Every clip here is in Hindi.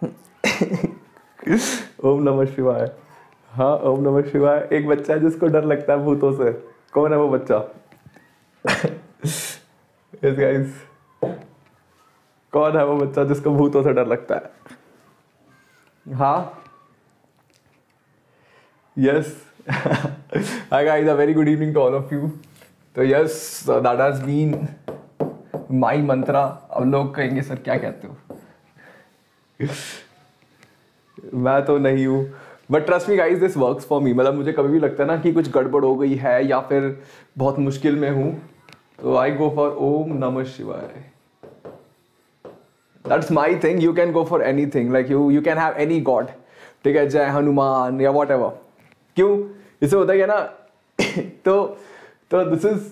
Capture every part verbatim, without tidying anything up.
ओम नमः शिवाय। हाँ ओम नमः शिवाय। एक बच्चा है जिसको डर लगता है भूतों से, कौन है वो बच्चा? यस गाइस, कौन है वो बच्चा जिसको भूतों से डर लगता है? हाँ yes. Hi guys, a very good evening to all of you. तो yes, that has been my mantra. अब लोग कहेंगे सर क्या कहते हो? मैं तो नहीं हूँ, but trust me guys, this works for me. मतलब मुझे कभी भी लगता है ना कि कुछ गड़बड़ हो गई है या फिर बहुत मुश्किल में हूँ, तो आई गो फॉर ओम नमः शिवाय। That's my thing. You can go for anything, like you you can have any god, ठीक है, जय हनुमान या वॉट एवर। क्यों? इससे होता है ना तो तो this is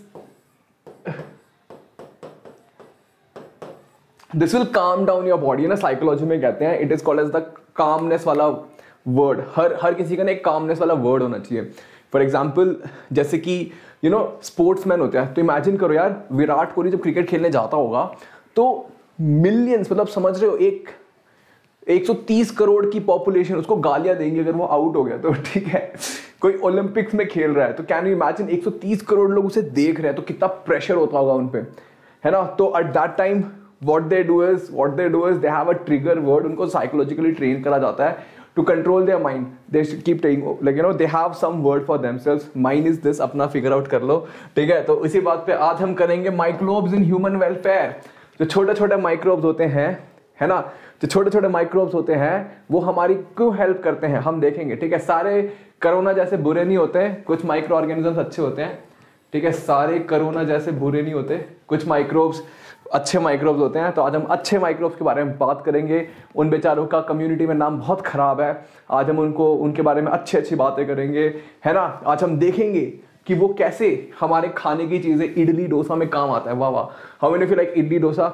this will calm down your body ना। साइकोलॉजी में कहते हैं it is called as the calmness वाला वर्ड। हर हर किसी का ना एक कामनेस वाला वर्ड होना चाहिए। फॉर एग्जाम्पल, जैसे कि यू नो स्पोर्ट्समैन होते हैं, तो इमेजिन करो यार, विराट कोहली जब क्रिकेट खेलने जाता होगा तो मिलियंस, मतलब समझ रहे हो, एक एक सौ तीस करोड़ की पॉपुलेशन उसको गालियां देंगे अगर वो आउट हो गया तो, ठीक है। कोई ओलंपिक्स में खेल रहा है तो कैन यू इमेजिन एक सौ तीस करोड़ लोग उसे देख रहे हैं, तो कितना प्रेशर होता होगा उन पे, है ना। तो at that time what they do is what they do is they have a trigger word. उनको psychologically train करा जाता है to control their mind. They should keep saying, like you know, they have some word for themselves. Mine is this. अपना figure out कर लो, ठीक है। तो इसी बात पे आज हम करेंगे microbes in human welfare। जो छोटे छोटे microbes होते हैं, है ना, जो छोटे छोटे microbes होते हैं वो हमारी क्यों हेल्प करते हैं हम देखेंगे, ठीक है। सारे कोरोना जैसे बुरे नहीं होते, कुछ माइक्रो ऑर्गेनिजम्स अच्छे होते हैं, ठीक है। सारे कोरोना जैसे बुरे नहीं होते, कुछ माइक्रोब्स अच्छे माइक्रोब्स होते हैं। तो आज हम अच्छे माइक्रोब्स के बारे में बात करेंगे। उन बेचारों का कम्युनिटी में नाम बहुत खराब है, आज हम उनको उनके बारे में अच्छी अच्छी बातें करेंगे, है ना। आज हम देखेंगे कि वो कैसे हमारे खाने की चीज़ें इडली डोसा में काम आता है। वाह वाह, how many of you like idli dosa?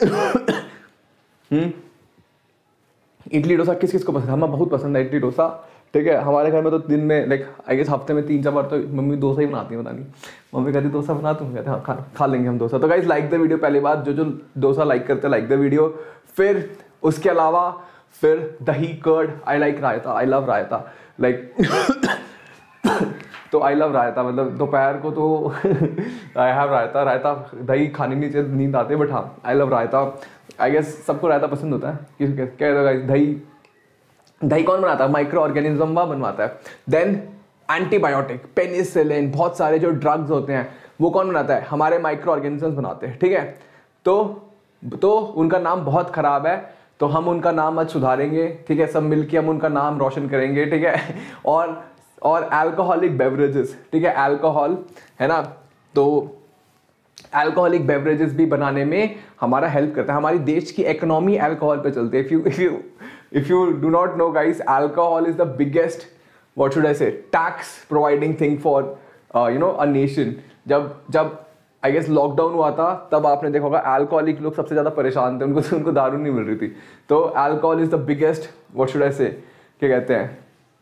Hmm idli dosa किस किस को पसंद है? हमें बहुत पसंद है इडली डोसा, ठीक है। हमारे घर में तो दिन में लाइक आई गेस हफ्ते में तीन चार बार तो मम्मी डोसा ही बनाती है, पता नहीं मम्मी कहती डोसा बना, तुम कहते हाँ खा खा लेंगे हम डोसा। तो गाइस लाइक द वीडियो, पहली बात, जो जो डोसा लाइक करते हैं लाइक द वीडियो। फिर उसके अलावा फिर दही curd, I like raita, I love raita, like तो आई लव रायता, मतलब दोपहर को तो आई हैव रायता। रायता दही खाने नहीं चाहिए, नींद आती है, बट हाँ आई लव रायता। आई गेस सबको रायता पसंद होता है। किस क्या कहते हो गाइस? दही दही कौन बनाता है? माइक्रो ऑर्गेनिज्म वह बनवाता है। देन एंटीबायोटिक, पेनिसिलिन, बहुत सारे जो ड्रग्स होते हैं वो कौन बनाता है? हमारे माइक्रो ऑर्गेनिजम्स बनाते हैं, ठीक है। तो तो उनका नाम बहुत खराब है, तो हम उनका नाम आज सुधारेंगे, ठीक है। सब मिलके हम उनका नाम रोशन करेंगे, ठीक है। और और अल्कोहलिक बेवरेजेस, ठीक है, अल्कोहल, है ना। तो अल्कोहलिक बेवरेजेस भी बनाने में हमारा हेल्प करता है। हमारी देश की इकोनॉमी अल्कोहल पे चलती है। If you if you if you do not know guys, alcohol is the biggest, what should I say, tax providing thing for you know a nation. जब जब आई गेस लॉकडाउन हुआ था तब आपने देखा होगा अल्कोहलिक लोग सबसे ज़्यादा परेशान थे, उनको उनको दारू नहीं मिल रही थी। तो alcohol is the biggest, what should I say, क्या कहते हैं,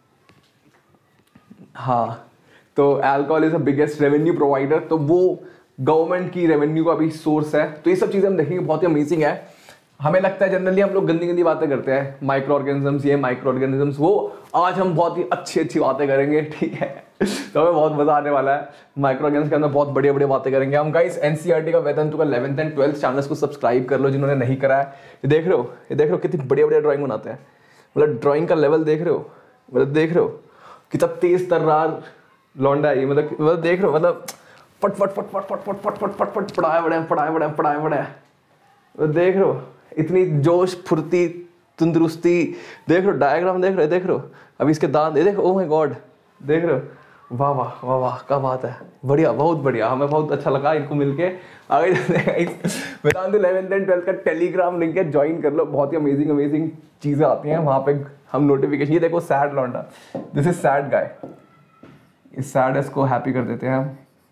हाँ, तो alcohol is the biggest revenue provider. तो वो गवर्नमेंट की रेवेन्यू का भी सोर्स है। तो ये सब चीज़ें हम देखेंगे, बहुत ही अमेजिंग है। हमें लगता है जनरली हम लोग गंदी गंदी बातें करते हैं, माइक्रो ऑर्गेनिजम्स ये माइक्रो ऑर्गेनिजम्स वो। आज हम बहुत ही अच्छी अच्छी बातें करेंगे, ठीक है। तो हमें बहुत मजा आने वाला है। माइक्रो ऑर्गेनिजम्स के अंदर बहुत बढ़िया बढ़िया बातें करेंगे हम। गाइस एनसीईआरटी का वेदांतु का इलेवेंथ एंड ट्वेल्थ चैनल्स को सब्सक्राइब कर लो जिन्होंने नहीं करा है। ये देख रहे हो, ये देख रहे हो कितनी बढ़िया बढ़िया ड्राइंग बनाते हैं। मतलब ड्राइंग का लेवल देख रहे हो, मतलब देख रहे हो कितना तेज तर्रार लौंडा है ये। मतलब मतलब देख रहे हो, मतलब फट फट फट फट फट फट फट फट फट फट पढ़ाए बड़े पढ़ाए बड़े पढ़ाए बड़े देख रहे हो, इतनी जोश फुर्ती तंदुरुस्ती, देख रहे हो डायग्राम, देख रहे हो देख रहे हो अभी इसके दांत देखो, ओ माय गॉड, देख रहे हो, वाह वाह वाह वाह, क्या बात है, बढ़िया, बहुत बढ़िया, हमें बहुत अच्छा लगा इनको मिलके। आगे वेदांत इलेवेंथ एंड ट्वेल्थ का टेलीग्राम लिंक है, ज्वाइन कर लो, बहुत ही अमेजिंग अमेजिंग चीज़ें आती हैं वहाँ पे। हम नोटिफिकेशन, ये देखो सैड लौंडा, दिस इज सैड गाय, इस सैडनेस को हैप्पी कर देते हैं हम।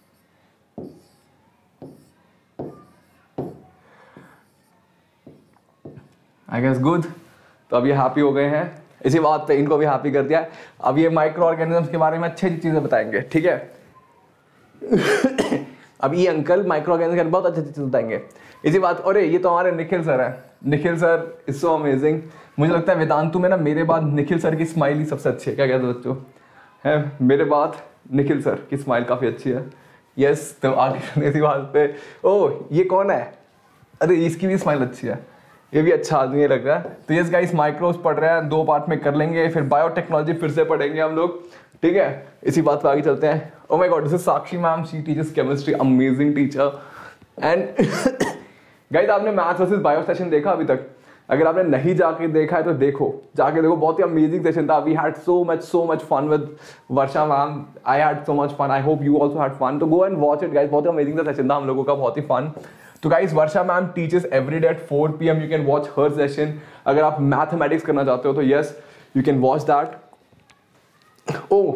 I guess good. तो अब ये हैप्पी हो गए हैं, इसी बात पे इनको भी हैप्पी कर दिया। अब ये माइक्रो ऑर्गेनिजम्स के बारे में अच्छी अच्छी चीज़ें बताएंगे, ठीक है। अब ये अंकल माइक्रो ऑर्गेनिज्म बहुत अच्छे अच्छे बताएंगे इसी बात। अरे ये तो हमारे निखिल सर है, Nikhil sir is so amazing. मुझे लगता है वेदांतु में ना मेरे बाद निखिल सर की स्माइल ही सबसे अच्छी है, क्या कहते हो बच्चों, है मेरे बाद निखिल सर की स्माइल काफ़ी अच्छी है। यस तो आगे इसी बात पे, ओह ये कौन है, अरे इसकी भी स्माइल अच्छी है, ये भी अच्छा आदमी लग रहा है। तो यस गाइस माइक्रोस पढ़ रहे हैं, दो पार्ट में कर लेंगे, फिर बायोटेक्नोलॉजी फिर से पढ़ेंगे हम लोग, ठीक है। इसी बात पे आगे चलते हैं। Oh my god this is Sakshi ma'am, she teachers chemistry, amazing teacher. And guys आपने मैथ्स वर्सेस बायो सेशन देखा अभी तक? अगर आपने नहीं जाके देखा है तो देखो, जाके देखो, बहुत ही अमेजिंग सेशन था। We had so much so much fun with Varsha ma'am, I had so much fun, I hope you also had fun. तो go and watch it guys, बहुत ही अमेजिंग सा सेशन था हम लोगों का, बहुत ही फन। तो guys Varsha ma'am teachers every day at four P M, you can watch her session. अगर आप मैथमेटिक्स करना चाहते हो तो yes you can watch that. Oh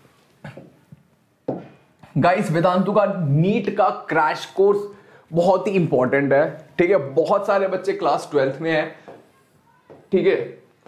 guys Vedantu का नीट का क्रैश कोर्स बहुत ही इंपॉर्टेंट है, ठीक है। बहुत सारे बच्चे क्लास ट्वेल्थ में हैं, ठीक है,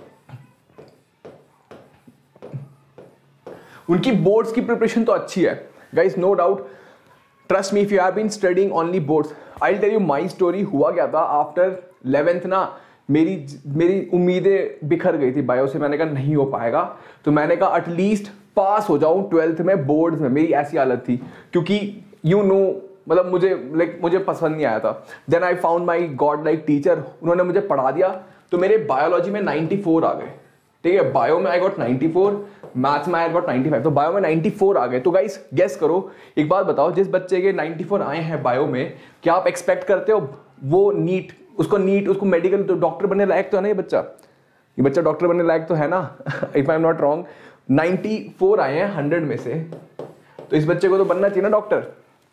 उनकी बोर्ड्स की प्रिपरेशन तो अच्छी है guys, no doubt, trust me if you have been studying only boards. I will tell you my story. हुआ क्या था आफ्टर इलेवेंथ ना, मेरी मेरी उम्मीदें बिखर गई थी बायो से। मैंने कहा नहीं हो पाएगा, तो मैंने कहा एटलीस्ट पास हो जाऊं ट्वेल्थ में बोर्ड्स में, मेरी ऐसी हालत थी, क्योंकि यू you नो know, मतलब मुझे लाइक मुझे पसंद नहीं आया था। Then I found my god like teacher, उन्होंने मुझे पढ़ा दिया, तो मेरे बायोलॉजी में नाइन्टी फोर आ गए, ठीक है। बायो में I got ninety four, maths में आई गॉट नाइन्टी फाइव, तो बायो में नाइन्टी फोर आ गए। तो गाइस गेस करो, एक बात बताओ, जिस बच्चे के नाइन्टी फोर आए हैं बायो में, क्या आप एक्सपेक्ट करते हो वो नीट, उसको नीट उसको मेडिकल तो डॉक्टर बनने लायक तो है ना, ये बच्चा ये बच्चा डॉक्टर बनने लायक तो है ना if I am not wrong. Ninety four आए हैं हंड्रेड में से, तो इस बच्चे को तो बनना चाहिए ना doctor.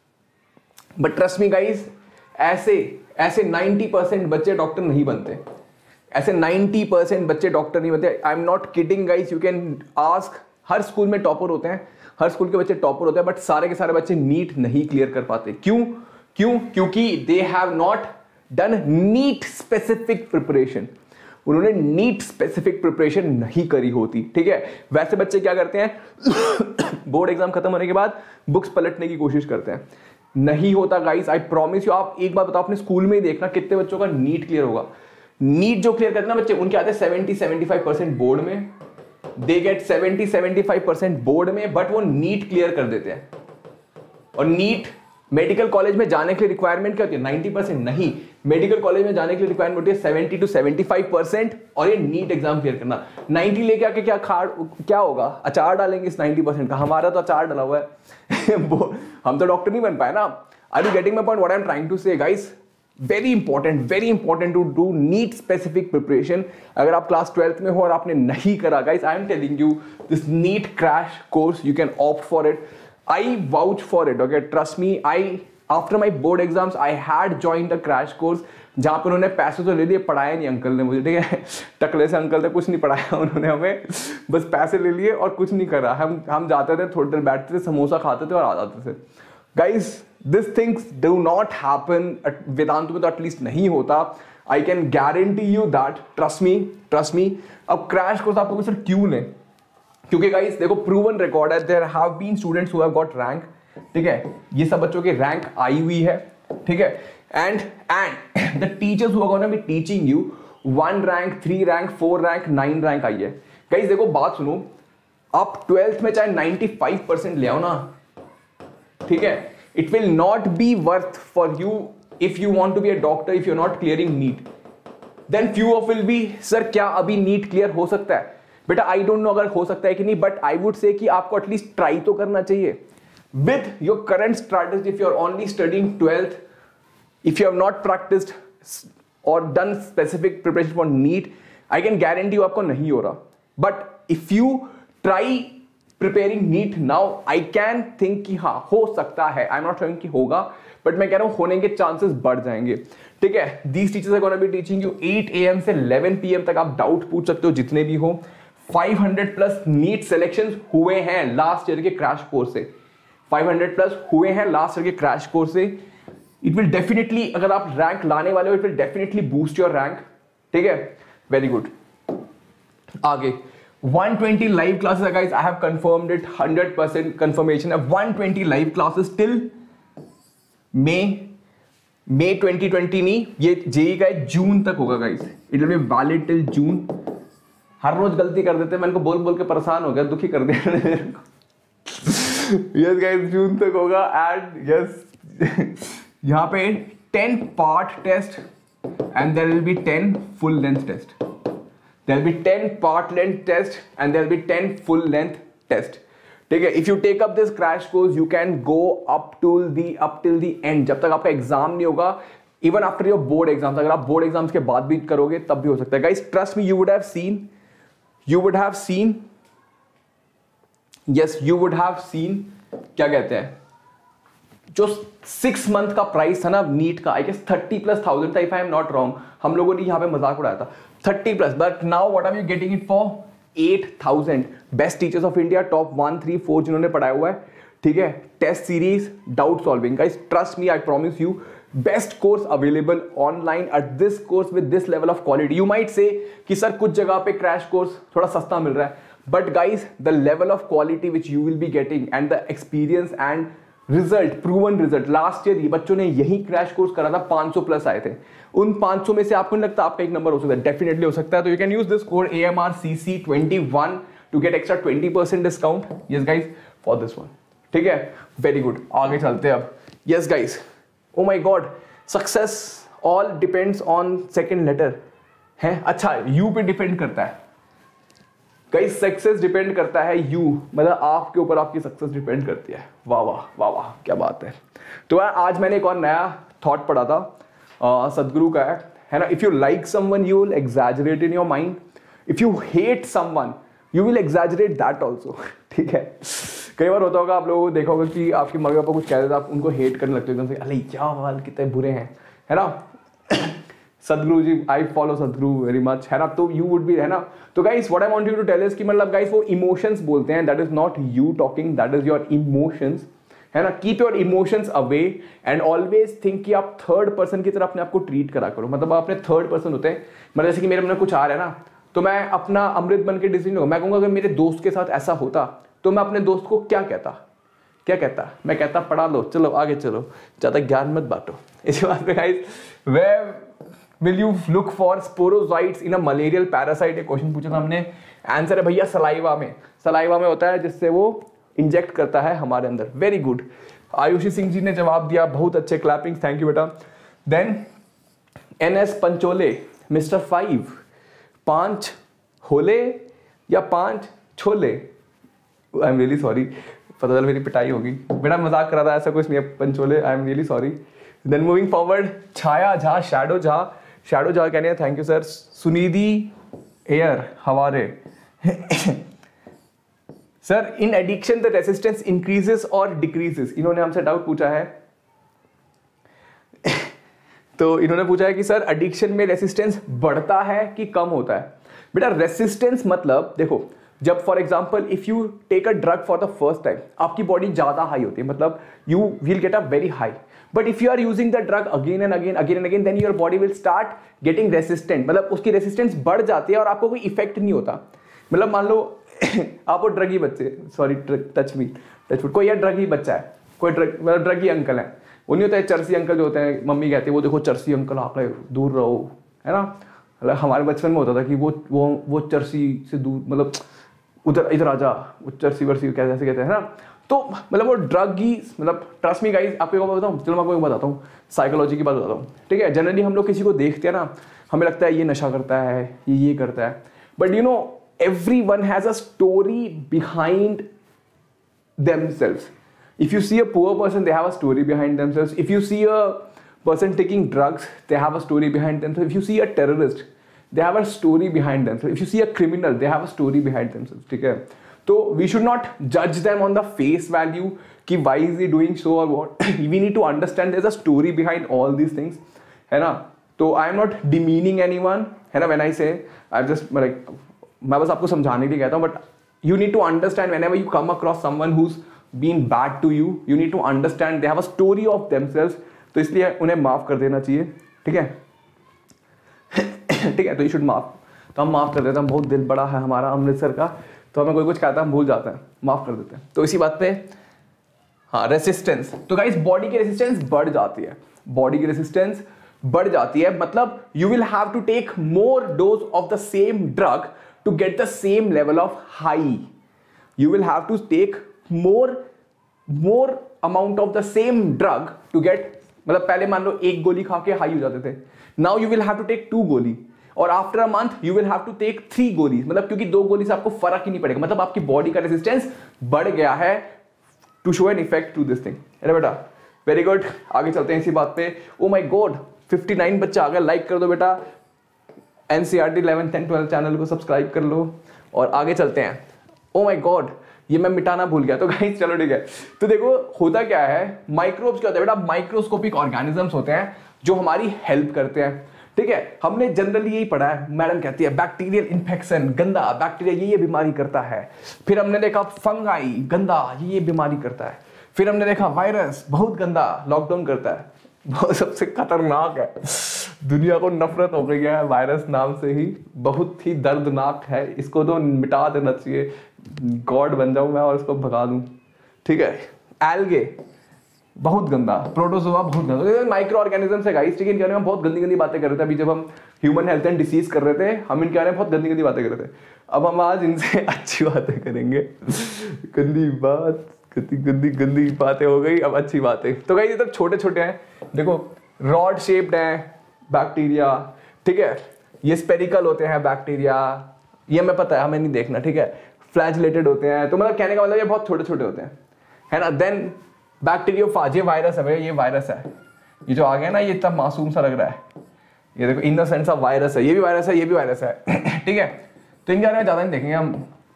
But trust me guys, ऐसे ऐसे नाइन्टी परसेंट बच्चे डॉक्टर नहीं बनते, ऐसे नाइन्टी परसेंट बच्चे डॉक्टर नहीं बनते। I am not kidding guys, you can ask, हर स्कूल में टॉपर होते हैं, हर स्कूल के बच्चे टॉपर होते हैं, बट सारे के सारे बच्चे नीट नहीं क्लियर कर पाते। क्यों क्यों क्योंकि they have not done NEET specific preparation, उन्होंने नीट स्पेसिफिक प्रिपरेशन नहीं करी होती, ठीक है। वैसे बच्चे क्या करते हैं बोर्ड एग्जाम खत्म होने के बाद बुक्स पलटने की कोशिश करते हैं, नहीं होता गाइस, आई प्रॉमिस यू। आप एक बात बताओ, अपने स्कूल में ही देखना कितने बच्चों का नीट क्लियर होगा। नीट जो क्लियर करते हैं ना बच्चे, उनके आते हैं seventy seventy five percent board में, they get seventy seventy five percent board में, बट वो नीट क्लियर कर देते हैं। और नीट मेडिकल कॉलेज में जाने के लिए रिक्वायरमेंट क्या होती है, नाइन्टी परसेंट नहीं, मेडिकल कॉलेज में जाने के लिए रिक्वायरमेंट होती है seventy to seventy five percent, और ये नीट एग्जाम क्लियर करना। नाइन्टी लेके आके क्या खाड़ क्या होगा, अचार डालेंगे इस नाइन्टी परसेंट का, हमारा तो अचार डाला हुआ है हम तो डॉक्टर नहीं बन पाए ना। Are you getting my point, what I am trying to say guys? Very important very important to do NEET specific preparation. अगर आप क्लास ट्वेल्थ में हो और आपने नहीं करा guys, I am telling you this NEET crash course, you can opt for it, I vouch for it, okay, trust me. I after my board exams I had joined a crash course, जहां पर उन्होंने पैसे तो ले लिए, पढ़ाया नहीं अंकल ने मुझे, ठीक है, टकले से अंकल थे, कुछ नहीं पढ़ाया उन्होंने हमें, बस पैसे ले लिए और कुछ नहीं करा। हम हम जाते थे, थोड़ी देर बैठते थे, समोसा खाते थे और आ जाते थे। Guys this things do not happen, Vedantu में तो एटलीस्ट नहीं होता। I can guarantee you that, trust me trust me. अब क्रैश कोर्स आप लोग सर क्यों लें? क्योंकि गाइस देखो प्रूवन रिकॉर्ड है, there have been students who have got rank, ठीक है, ये सब बच्चों की रैंक आई हुई है, ठीक है। And and the teachers who are gonna be teaching you, one rank, three rank, four rank, nine rank आई है। गाइस देखो बात सुनो, आप ट्वेल्थ में चाहे नाइन्टी फाइव परसेंट ले आओ ना, ठीक है, it will not be worth for you if you want to be a doctor, if you are not clearing NEET. Then few of will be, sir क्या अभी नीट क्लियर हो सकता है? बेटा आई डोंट नो अगर हो सकता है कि नहीं, बट आई वुड से कि आपको एटलीस्ट ट्राई तो करना चाहिए। With your current strategy, if you are only studying twelfth, if you have not practiced or done specific preparation for NEET, I can guarantee you आपको नहीं हो रहा। But if you try preparing NEET now, I can think कि हाँ हो सकता है, I'm not saying कि होगा, but मैं कह रहा हूँ होने के chances बढ़ जाएंगे, ठीक है। These teachers are gonna be teaching you eight A M से eleven P M तक, आप डाउट पूछ सकते हो जितने भी हो। Five hundred plus NEET selections हुए हैं लास्ट ईयर के क्रैश कोर्स से, फाइव हंड्रेड प्लस हुए हैं लास्ट ईयर के क्रैश कोर्स से। इट विल डेफिनेटली, अगर आप रैंक लाने वाले हो, it will definitely boost your rank, ठीक है, वेरी गुड। आगे वन ट्वेंटी लाइव क्लासेस है guys, I have confirmed it, hundred percent confirmation है, one twenty live classes till May May twenty twenty नहीं, ये जेई का है, जून तक होगा guys, it will be valid till June. हर रोज गलती कर देते हैं, मैं इनको बोल बोल के परेशान हो गया, दुखी कर दिया मेरे को। यस गाइस, जून तक होगा। एंड यस यहाँ पे ten part test and there will be ten full length test, there will be ten part length test and there will be ten full length test. ठीक है, if you take up this crash course you can go up till the up till the end, जब तक आपका एग्जाम नहीं होगा, even after your board exams, अगर आप बोर्ड एग्जाम्स के बाद भी करोगे तब भी हो सकता है। Guys trust me, you would have seen you would have seen yes you would have seen क्या कहते हैं, जो सिक्स मंथ का प्राइस था ना नीट का, I guess thirty plus thousand था, if I am not wrong. हम लोगों ने यहाँ पे मजाक उड़ाया था thirty plus, but now what are you getting it for eight thousand. Best teachers of India, top one three four जिन्होंने पढ़ाया हुआ है, ठीक है, test series, doubt solving. Guys trust me, I promise you, best course available online at this course with this level of quality. You might say कि सर कुछ जगह पे क्रैश कोर्स थोड़ा सस्ता मिल रहा है, but guys the level of quality which you will be getting and the experience and result, proven result. Last year बच्चों ने यही क्रैश कोर्स करा था, पाँच सौ प्लस आए थे। उन पाँच सौ में से आपको नहीं लगता आपका एक नंबर हो सकता है? डेफिनेटली हो सकता है। तो you can use this code A M R C C twenty one to get extra twenty percent discount. Yes guys, for this one. ठीक है, वेरी गुड, आगे चलते हैं अब। Yes guys, oh my god, success all depends on second letter है। अच्छा, यू पे डिपेंड करता है गाइस, सक्सेस डिपेंड करता है यू, मतलब आपके ऊपर आपकी सक्सेस डिपेंड करती है। वाह वाह वाह वाह, क्या बात है। तो आज मैंने एक और नया थॉट पढ़ा था, सदगुरु का है है ना, if you like someone you will exaggerate in your mind, if you hate someone you will exaggerate that also. ठीक है, कई बार होता होगा आप लोगों को देखा होगा कि आपके मम्मी पापा कुछ कह रहे थे, आप उनको हेट करने लगते हो एकदम से, अरे क्या वाल कितने बुरे हैं, है ना। Sadhguru ji, I follow Sadhguru very much, है ना। तो यू वुड बी, है ना। तो guys what I want you to tell is कि मतलब गाइस वो इमोशंस बोलते हैं, that is not you talking, that is your emotions, है ना। Keep your emotions away and always think कि आप थर्ड पर्सन की तरह अपने आप को ट्रीट करा करो। मतलब आप अपने थर्ड पर्सन होते हैं, मतलब जैसे कि मेरे मन में कुछ आ रहा है ना, तो मैं अपना अमृत बन के डिसीजन होगा। मैं कहूँगा अगर मेरे दोस्त के साथ ऐसा होता तो मैं अपने दोस्त को क्या कहता क्या कहता मैं कहता पढ़ा लो, चलो आगे चलो, ज़्यादा ज्ञान मत बांटो। इसी बात पे guys, where will you look for sporozoites in a malarial parasite, एक क्वेश्चन पूछा था हमने, आंसर है भैया सलाइवा में। सलाइवा में होता है जिससे वो इंजेक्ट करता है हमारे अंदर। वेरी गुड, आयुषी सिंह जी ने जवाब दिया, बहुत अच्छे, क्लैपिंग, थैंक यू बेटा। Then N S Pancholey, mister five, पांच होले या पांच छोले, आई एम रियली सॉरी, पता चल मेरी पिटाई होगी बेटा, मजाक कर रहा था, ऐसा कुछ नहीं है Pancholey, I am really sorry. Then moving forward, Chhaya Jha, shadow Jha, shadow Jha कहने हैं थैंक यू सर। सुनिधि एयर हवारे, sir in addiction the resistance increases और डिक्रीजेस, इन्होंने हमसे डाउट पूछा है। तो इन्होंने पूछा है कि सर एडिक्शन में रेसिस्टेंस बढ़ता है कि कम होता है। बेटा रेसिस्टेंस मतलब देखो, जब for example if you take a drug for the first time, आपकी बॉडी ज्यादा हाई होती है, मतलब you will get a very high, but if you are using the drug again and again again and again, then your body will start getting resistant, मतलब उसकी रेसिस्टेंस बढ़ जाती है और आपको कोई इफेक्ट नहीं होता। मतलब मान लो आप वो ड्रगी बच्चे, सॉरी टच मी टच कोई यार ड्रगी बच्चा है, कोई ड्रग मतलब ड्रगी अंकल है, वो नहीं होता है चरसी अंकल जो होते हैं, मम्मी कहती है वो देखो चरसी अंकल आ गए, दूर रहो, है ना। मतलब हमारे बचपन में होता था कि वो वो वो चरसी से दूर, मतलब उधर इधर आ जा, वो चरसी वर्सी कैसे ऐसे कहते हैं ना। तो मतलब वो ड्रग ही, मतलब ट्रस्ट मी गाइस, आपको एक बात बताऊँ, चलो मैं आपको एक बताता हूँ, साइकोलॉजी की बात बताता हूँ। ठीक है, जनरली हम लोग किसी को देखते हैं ना, हमें लगता है ये नशा करता है, ये ये करता है, but you know everyone has a story behind themselves. If you see a poor person, they have a story behind themselves. If you see a person taking drugs, they have a story behind themselves. If you see a terrorist, they have a story behind themselves. If you see a criminal, they have a story behind themselves. ठीक है, तो we should not judge them on the face value कि why is he doing so or what. We need to understand there's a story behind all these things, है ना। तो I am not demeaning anyone, है ना। When I say I'm just like, मैं बस आपको समझाने के लिए कहता हूँ, but you need to understand whenever you come across someone who is been bad to you, you need to understand they have a story of themselves, तो इसलिए उन्हें माफ कर देना चाहिए। ठीक है ठीक है, तो यू शुड माफ, तो हम माफ कर देते हैं, बहुत दिल बड़ा है हमारा अमृतसर का, तो हमें कोई कुछ कहता है हम भूल जाते हैं, माफ कर देते हैं। तो इसी बात पे हाँ रेसिस्टेंस, तो गाइस बॉडी की रेसिस्टेंस बढ़ जाती है, बॉडी की रेसिस्टेंस बढ़ जाती है, मतलब you will have to take more dose of the same drug to get the same level of high, you will have to take more more amount of the same drug to get, मतलब पहले मान लो एक गोली खा के हाई हो जाते थे, now you will have to take two गोली, और after a month you will have to take three गोली, मतलब क्योंकि दो गोली से आपको फर्क ही नहीं पड़ेगा, मतलब आपकी बॉडी का रेसिस्टेंस बढ़ गया है to show an effect to this thing. अरे बेटा वेरी गुड, आगे चलते हैं इसी बात पे। Oh my god fifty nine बच्चे आ गए, लाइक कर दो बेटा, NCERT eleventh and twelfth channel को सब्सक्राइब कर लो और आगे चलते हैं। ओ माय गॉड ये मैं मिटाना भूल गया, तो गाइस चलो ठीक है। तो देखो होता क्या है, माइक्रोब्स क्या होता है बेटा, माइक्रोस्कोपिक ऑर्गेनिजम्स होते हैं जो हमारी हेल्प करते हैं, ठीक है। हमने जनरली यही पढ़ा है, मैडम कहती है बैक्टीरियल इन्फेक्शन गंदा, बैक्टीरिया ये ये बीमारी करता है, फिर हमने देखा फंगाई गंदा ये ये बीमारी करता है, फिर हमने देखा वायरस बहुत गंदा लॉकडाउन करता है, बहुत सबसे खतरनाक है, दुनिया को नफरत हो गई है वायरस नाम से ही, बहुत ही दर्दनाक है, इसको तो मिटा देना चाहिए, गॉड बन जाऊं मैं और इसको भगा दूं, ठीक है। एल्गे बहुत गंदा, प्रोटोजोआ बहुत गंदा, माइक्रो ऑर्गेनिज्म है गाइस, ठीक है। इनके बारे में बहुत गंदी गंदी बातें कर रहे थे अभी जब हम ह्यूमन हेल्थ एंड डिसीज कर रहे थे, हम इनके बारे में बहुत गंदी गंदी बातें कर रहे थे, अब हम आज इनसे अच्छी बातें करेंगे। गंदी बात गंदी गंदी गंदी बातें हो गई, अब अच्छी बातें। तो गाइस ये तो छोटे छोटे हैं, देखो रॉड शेप्ड हैं बैक्टीरिया, ठीक है, ये स्पेरिकल होते हैं बैक्टीरिया, ये हमें पता है, हमें नहीं देखना, ठीक है। फ्लैजिलेटेड होते हैं, तो मतलब कहने का मतलब ये बहुत छोटे छोटे होते हैं, है ना। देन बैक्टीरियोफाज, ये वायरस है भैया, ये वायरस है, ये जो आ गया ना ये इतना मासूम सा लग रहा है, ये देखो in the sense of virus है, ये भी वायरस है, ये भी वायरस है, ठीक है। तो इनके बारे में ज्यादा नहीं देखेंगे हम,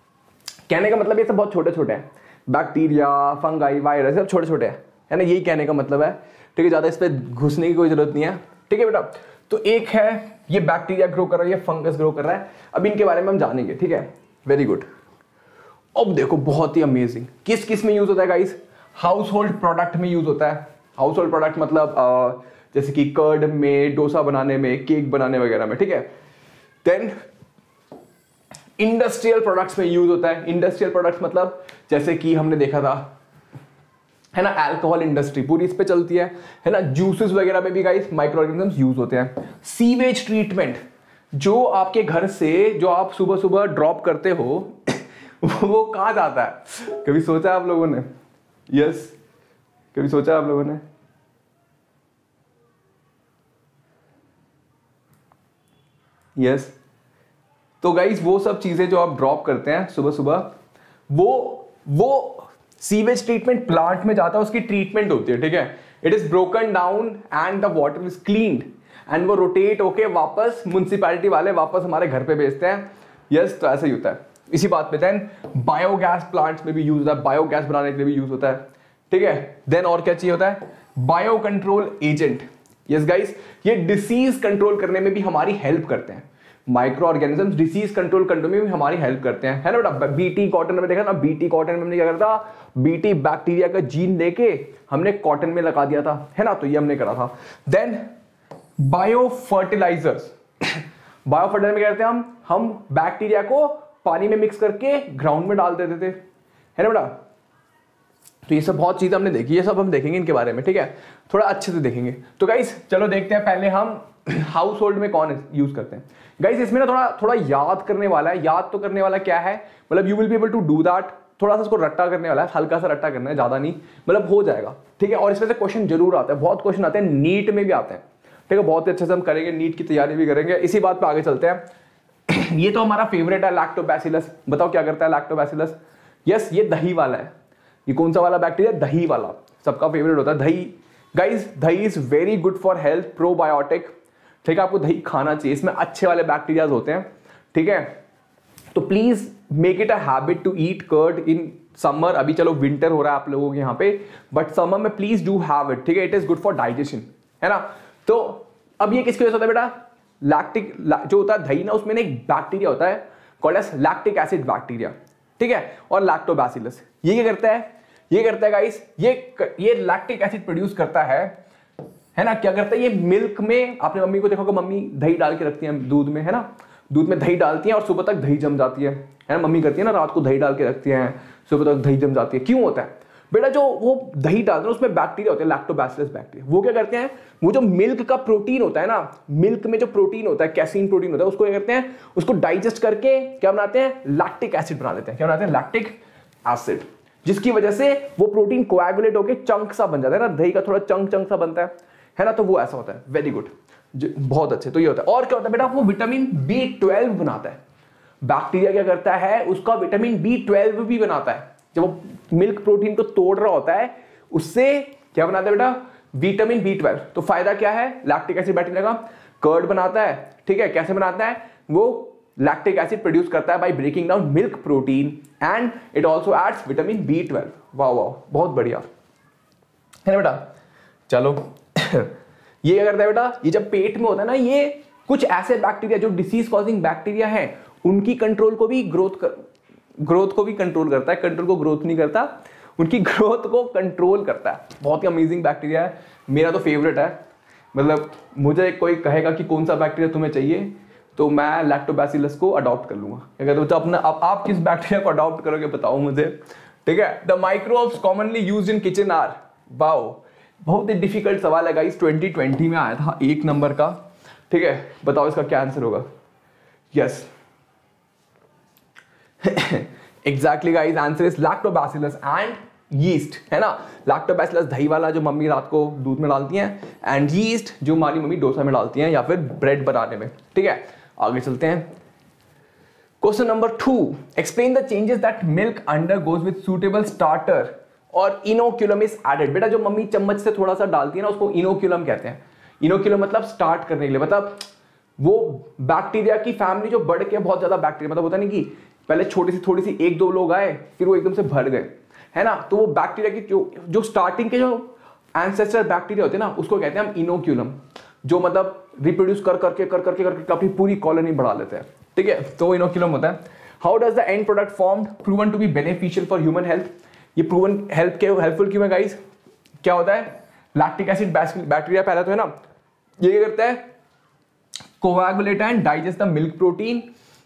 कहने का मतलब ये सब बहुत छोटे छोटे हैं, बैक्टीरिया फंगाई वायरस सब छोटे छोटे हैं, है ना, यही कहने का मतलब है, ठीक है। ज्यादा इस पर घुसने की कोई जरूरत नहीं है, ठीक है बेटा। तो एक है ये बैक्टीरिया ग्रो कर रहा है, ये फंगस ग्रो कर रहा है, अब इनके बारे में हम जानेंगे, ठीक है। Very good. अब देखो बहुत ही अमेजिंग, किस किस में यूज होता है गाइस, हाउस होल्ड प्रोडक्ट में यूज होता है। हाउस होल्ड प्रोडक्ट मतलब आ, जैसे कि कर्ड में, डोसा बनाने में, केक बनाने वगैरह में, ठीक है। देन इंडस्ट्रियल प्रोडक्ट्स में यूज होता है। इंडस्ट्रियल प्रोडक्ट्स मतलब जैसे कि हमने देखा था, है ना, अल्कोहल इंडस्ट्री पूरी इस पे चलती है, है ना। जूसेस वगैरह में भी गाइस माइक्रो ऑर्गेनिजम्स यूज होते हैं। सीवेज ट्रीटमेंट, जो आपके घर से जो आप सुबह सुबह ड्रॉप करते हो वो कहां जाता है, कभी सोचा आप लोगों ने? Yes yes. कभी सोचा आप लोगों ने? Yes yes. तो गाइस वो सब चीजें जो आप ड्रॉप करते हैं सुबह सुबह, वो वो सीवेज ट्रीटमेंट प्लांट में जाता है, उसकी ट्रीटमेंट होती है, ठीक है। It is broken down and the water is cleaned and वो रोटेट होके वापस म्युनिसिपैलिटी वाले वापस हमारे घर पे भेजते हैं। यस yes, तो ऐसा ही होता है। इसी बात पे देन बायोगैस प्लांट्स में भी यूज होता है, बायोगैस बनाने के लिए भी यूज होता है, ठीक है। देन और क्या चाहिए होता है, bio control agent. Yes guys, ये डिसीज कंट्रोल करने में भी हमारी हेल्प करते हैं। माइक्रो ऑर्गेनिजम्स डिसीज कंट्रोल करने में भी हमारी हेल्प करते हैं, है ना बेटा। बीटी कॉटन में देखा ना, बीटी कॉटन में हमने क्या करा था, बीटी बैक्टीरिया का जीन लेके हमने कॉटन में लगा दिया था, है ना, तो ये हमने करा था। Then bio fertilisers, bio fertiliser में क्या करते हैं हम हम बैक्टीरिया को पानी में मिक्स करके ग्राउंड में डाल देते थे, है ना बेटा। तो ये सब बहुत चीजें हमने देखी, ये सब हम देखेंगे इनके बारे में, ठीक है, थोड़ा अच्छे से देखेंगे। तो गाइस चलो देखते हैं पहले हम हाउस होल्ड में कौन यूज करते हैं। गाइस इसमें ना थोड़ा थोड़ा याद करने वाला है, याद तो करने वाला क्या है, मतलब you will be able to do that, थोड़ा सा इसको रट्टा करने वाला है, हल्का सा रट्टा करना है, ज्यादा नहीं, मतलब हो जाएगा, ठीक है। और इसमें से क्वेश्चन जरूर आता है, बहुत क्वेश्चन आते हैं, नीट में भी आते हैं, ठीक है, बहुत ही अच्छे से हम करेंगे, नीट की तैयारी भी करेंगे। इसी बात पे आगे चलते हैं। ये तो हमारा फेवरेट है लैक्टोबैसिलस, बताओ क्या करता है लैक्टोबैसिलस? यस, ये दही वाला है। ये कौन सा वाला बैक्टीरिया? दही वाला, सबका फेवरेट होता है दही। Guys dahi is very good for health, probiotic, ठीक है, आपको दही खाना चाहिए, इसमें अच्छे वाले बैक्टीरियाज होते हैं, ठीक है। तो please make it a habit to eat curd in summer. अभी चलो विंटर हो रहा है आप लोगों के यहाँ पे, बट समर में प्लीज डू हैव इट, ठीक है, it is good for digestion, है ना। तो अब ये किसकी वजह से होता है बेटा? लैक्टिक जो होता है दही ना, उसमें एक बैक्टीरिया होता है called as lactic acid bacteria, ठीक है, और लैक्टोबैसिलस। ये क्या करता है? ये करता है गाइस, ये ये लैक्टिक एसिड प्रोड्यूस करता है, है ना। क्या करता है ये? मिल्क में, आपने मम्मी को देखा होगा, मम्मी दही डाल के रखती है दूध में, है ना, दूध में दही डालती हैं और सुबह तक दही जम जाती है, है ना। मम्मी करती है ना, रात को दही डाल के रखती हैं, सुबह तक दही जम जाती है। क्यों होता है? बेटा जो वो दही डालते हैं उसमें बैक्टीरिया होते हैं, लैक्टोबैसिलस बैक्टीरिया, वो क्या करते हैं, वो जो मिल्क का प्रोटीन होता है ना, मिल्क में जो प्रोटीन होता है, कैसीन प्रोटीन होता है, उसको क्या करते हैं, उसको डाइजेस्ट करके क्या बनाते हैं, लैक्टिक एसिड बना देते हैं। क्या बनाते हैं, लैक्टिक एसिड, जिसकी वजह से वो प्रोटीन कोएगुलेट होकर चंक सा बन जाता है ना, दही का थोड़ा चंक चंक सा बनता है है ना, तो वो ऐसा होता है। वेरी गुड, बहुत अच्छे। तो ये होता है। और क्या होता है बेटा, वो विटामिन बी ट्वेल्व बनाता है। बैक्टीरिया क्या करता है, उसका विटामिन बी ट्वेल्व भी बनाता है। जब वो मिल्क प्रोटीन को तोड़ रहा होता है, उससे क्या बनाता है बेटा, विटामिन बी ट्वेल्व। तो फायदा क्या है, लैक्टिक एसिड बैक्टीरिया का, कर्ड बनाता है, ठीक है। कैसे बनाता है, वो लैक्टिक एसिड प्रोड्यूस करता है by breaking down milk protein and it also adds vitamin B twelve. वाह वाह, बहुत बढ़िया है ना बेटा। चलो ये क्या करता है बेटा, ये जब पेट में होता है ना, ये कुछ ऐसे बैक्टीरिया जो डिसीज कॉजिंग बैक्टीरिया हैं, उनकी कंट्रोल को भी ग्रोथ कर ग्रोथ को भी कंट्रोल करता है। कंट्रोल को ग्रोथ नहीं करता, उनकी ग्रोथ को कंट्रोल करता है। बहुत ही अमेजिंग बैक्टीरिया है, मेरा तो फेवरेट है। मतलब मुझे कोई कहेगा कि कौन सा बैक्टीरिया तुम्हें चाहिए, तो मैं लैक्टोबैसिलस को अडॉप्ट कर लूंगा। क्या कहते हो, तो अपना आप, आप किस बैक्टीरिया को अडॉप्ट करोगे बताओ मुझे, ठीक है। The microbes commonly used in kitchen are, wow, बहुत ही डिफिकल्ट सवाल है गाइस, ट्वेंटी ट्वेंटी में आया था एक नंबर का, ठीक है। बताओ इसका क्या आंसर होगा। Yes exactly guys, answer is lactobacillus and yeast, है ना। लैक्टोबैसिलस दही वाला जो मम्मी रात को दूध में डालती हैं, एंड यीस्ट जो हमारी मम्मी डोसा में डालती हैं या फिर ब्रेड बनाने में, ठीक है। आगे चलते हैं। Question number two, explain the changes that milk undergoes with suitable starter और इनोक्यूलम इज एडेड। बेटा जो मम्मी चम्मच से थोड़ा सा डालती है ना, उसको इनोक्यूलम कहते हैं। इनोक्यूलम मतलब स्टार्ट करने के लिए, मतलब वो बैक्टीरिया की फैमिली जो बढ़ के बहुत ज्यादा बैक्टीरिया, मतलब होता नहीं कि पहले छोटी सी थोड़ी सी एक दो लोग आए, फिर वो एकदम से भर गए, है ना। तो वो बैक्टीरिया की जो जो स्टार्टिंग के जो एंसेस्टर बैक्टीरिया होते हैं ना, उसको कहते हैं हम इनोक्यूलम, जो मतलब रिप्रोड्यूस कर करके कर करके करके अपनी पूरी कॉलोनी बढ़ा लेते हैं, ठीक है। तो इनोक्यूलम होता है। How does the end product formed proven to be beneficial for human health. ये प्रूवन हेल्थ के हेल्पफुल क्यों है गाइस, क्या होता है, लैक्टिक एसिड बैक्टीरिया पहला तो है ना, ये क्या करता है, coagulate and digest the milk protein,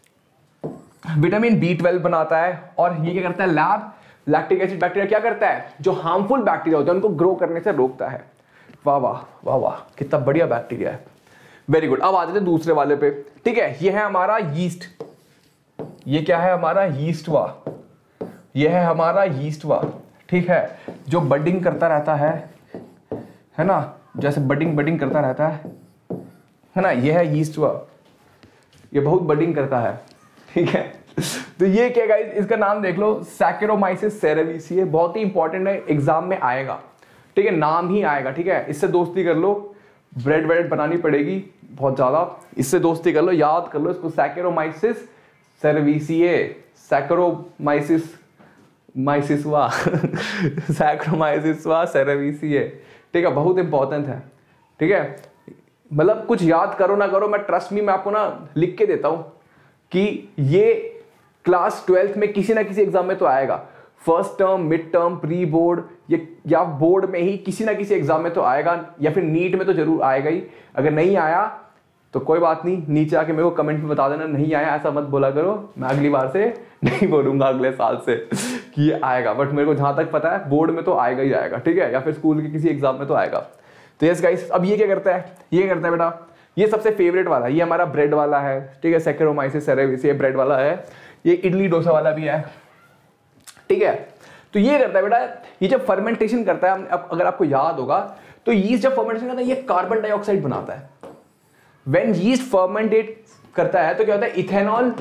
vitamin B twelve बनाता है, और ये क्या करता है, लैब लैक्टिक एसिड बैक्टीरिया क्या करता है, जो हार्मफुल बैक्टीरिया होते हैं उनको ग्रो करने से रोकता है। वाह वाह वाह वाह, कितना बढ़िया बैक्टीरिया है। Very good. अब आ जाते हैं दूसरे वाले पे, ठीक है। ये है हमारा यीस्ट, ये क्या है हमारा, यीस्ट वा, ये है हमारा यीस्ट वा, ठीक है, जो बडिंग करता रहता है है ना, जैसे बडिंग बडिंग करता रहता है है ना, ये है यीस्ट वा, ये बहुत बडिंग करता है, ठीक है। तो ये क्या गाइस, इसका नाम देख लो, सैकेरोमाइसिस सेरेविसिए, बहुत ही इंपॉर्टेंट है, एग्जाम में आएगा, ठीक है, नाम ही आएगा, ठीक है। इससे दोस्ती कर लो, ब्रेड ब्रेड बनानी पड़ेगी बहुत ज्यादा, इससे दोस्ती कर लो, याद कर लो इसको, सैकेरोमाइसिस सेरेविसिए, सैकेरोमाइसिस माइसिस वा सैकेरोमाइसिस वा सेरेविसिए, ठीक है, बहुत इंपॉर्टेंट है, ठीक है। मतलब कुछ याद करो ना करो, मैं ट्रस्ट मी मैं आपको ना लिख के देता हूं कि ये क्लास ट्वेल्थ में किसी ना किसी एग्जाम में तो आएगा, first term, mid term, pre board, ये या बोर्ड में ही किसी ना किसी एग्जाम में तो आएगा, या फिर नीट में तो जरूर आएगा ही। अगर नहीं आया तो कोई बात नहीं, नीचे आके मेरे को कमेंट में बता देना, नहीं आया ऐसा मत बोला करो, मैं अगली बार से नहीं बोलूंगा अगले साल से कि ये आएगा, बट मेरे को जहां तक पता है बोर्ड में तो आएगा ही आएगा, ठीक है, या फिर स्कूल के किसी एग्जाम में तो आएगा। तो यस गाइस, अब ये क्या करता है, ये करता है बेटा, ये सबसे फेवरेट वाला, ये हमारा ब्रेड वाला है, ठीक है, सैकेरोमाइसिस सेरेविसिए ब्रेड वाला है, ये इडली डोसा वाला भी है, ठीक है। तो ये करता है बेटा, ये जब फर्मेंटेशन करता है, अब अगर आपको याद होगा तो यीस्ट जब फर्मेंटेशन करता है, ये कार्बन डाइऑक्साइड बनाता है। व्हेन यीस्ट फर्मेंटेट करता है तो क्या होता है, इथेनॉल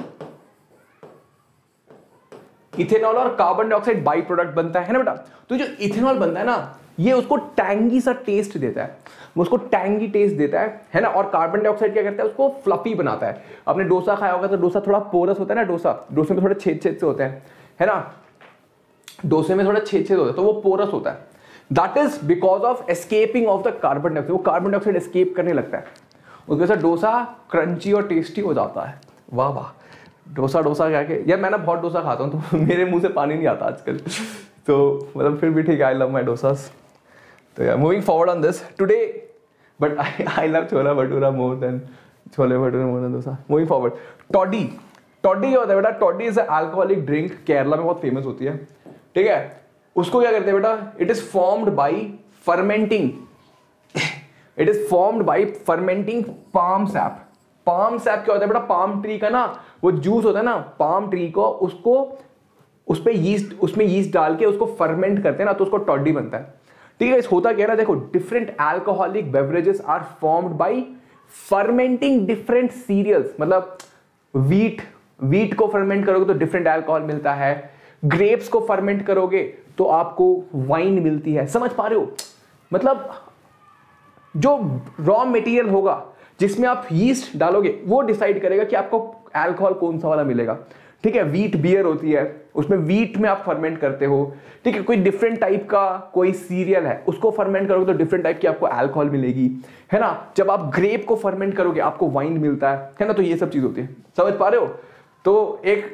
इथेनॉल और कार्बन डाइऑक्साइड बाई प्रोडक्ट बनता है ना बेटा। तो जो इथेनॉल बनता है ना, ये उसको टैंगी सा टेस्ट देता है, वो उसको टैंगी टेस्ट देता है है ना। और कार्बन डाइऑक्साइड क्या करता है, उसको फ्लफी बनाता है। आपने डोसा खाया होगा तो डोसा थोड़ा पोरस होता है ना, डोसा डोसे में थोड़े छेद छेद से होते हैं, है ना, डोसे में थोड़ा छेद छेद होता है, तो वो पोरस होता है। That is because of escaping of the carbon dioxide, वो कार्बन डाइऑक्साइड एस्केप करने लगता है, उसके साथ डोसा क्रंची और टेस्टी हो जाता है। वाह वाह, डोसा डोसा क्या के यार, मैं ना बहुत डोसा खाता हूँ तो मेरे मुंह से पानी नहीं आता आजकल, तो मतलब फिर भी ठीक है, आई लव माई डोसास। तो यार moving forward on this today, but I I love chhola bhatura more than chhole bhature more than dosa. Moving forward, toddy toddy क्या होता है बेटा, toddy is a alcoholic drink, Kerala में बहुत फेमस होती है, ठीक है। उसको क्या करते हैं बेटा, it is formed by fermenting, it is formed by fermenting palm sap. Palm sap क्या होता है बेटा, पाम ट्री का ना वो जूस होता है ना, पाम ट्री को उसको उस पे यीस्ट, उसमें यीस्ट डाल के उसको फर्मेंट करते हैं ना, तो उसको टॉडी बनता है। ठीक है, इस होता क्या है, देखो different alcoholic beverages are formed by fermenting different cereals. मतलब वीट, वीट को फर्मेंट करोगे तो डिफरेंट अल्कोहल मिलता है, ग्रेप्स को फर्मेंट करोगे तो आपको वाइन मिलती है। समझ पा रहे हो, मतलब जो रॉ मटेरियल होगा जिसमें आप यीस्ट डालोगे वो डिसाइड करेगा कि आपको अल्कोहल कौन सा वाला मिलेगा। ठीक है, वीट बियर होती है, उसमें वीट में आप फर्मेंट करते हो। ठीक है, कोई डिफरेंट टाइप का कोई सीरियल है उसको फर्मेंट करोगे तो डिफरेंट टाइप की आपको अल्कोहल मिलेगी, है ना। जब आप ग्रेप को फर्मेंट करोगे आपको वाइन मिलता है, है ना। तो ये सब चीज होती है, समझ पा रहे हो। तो एक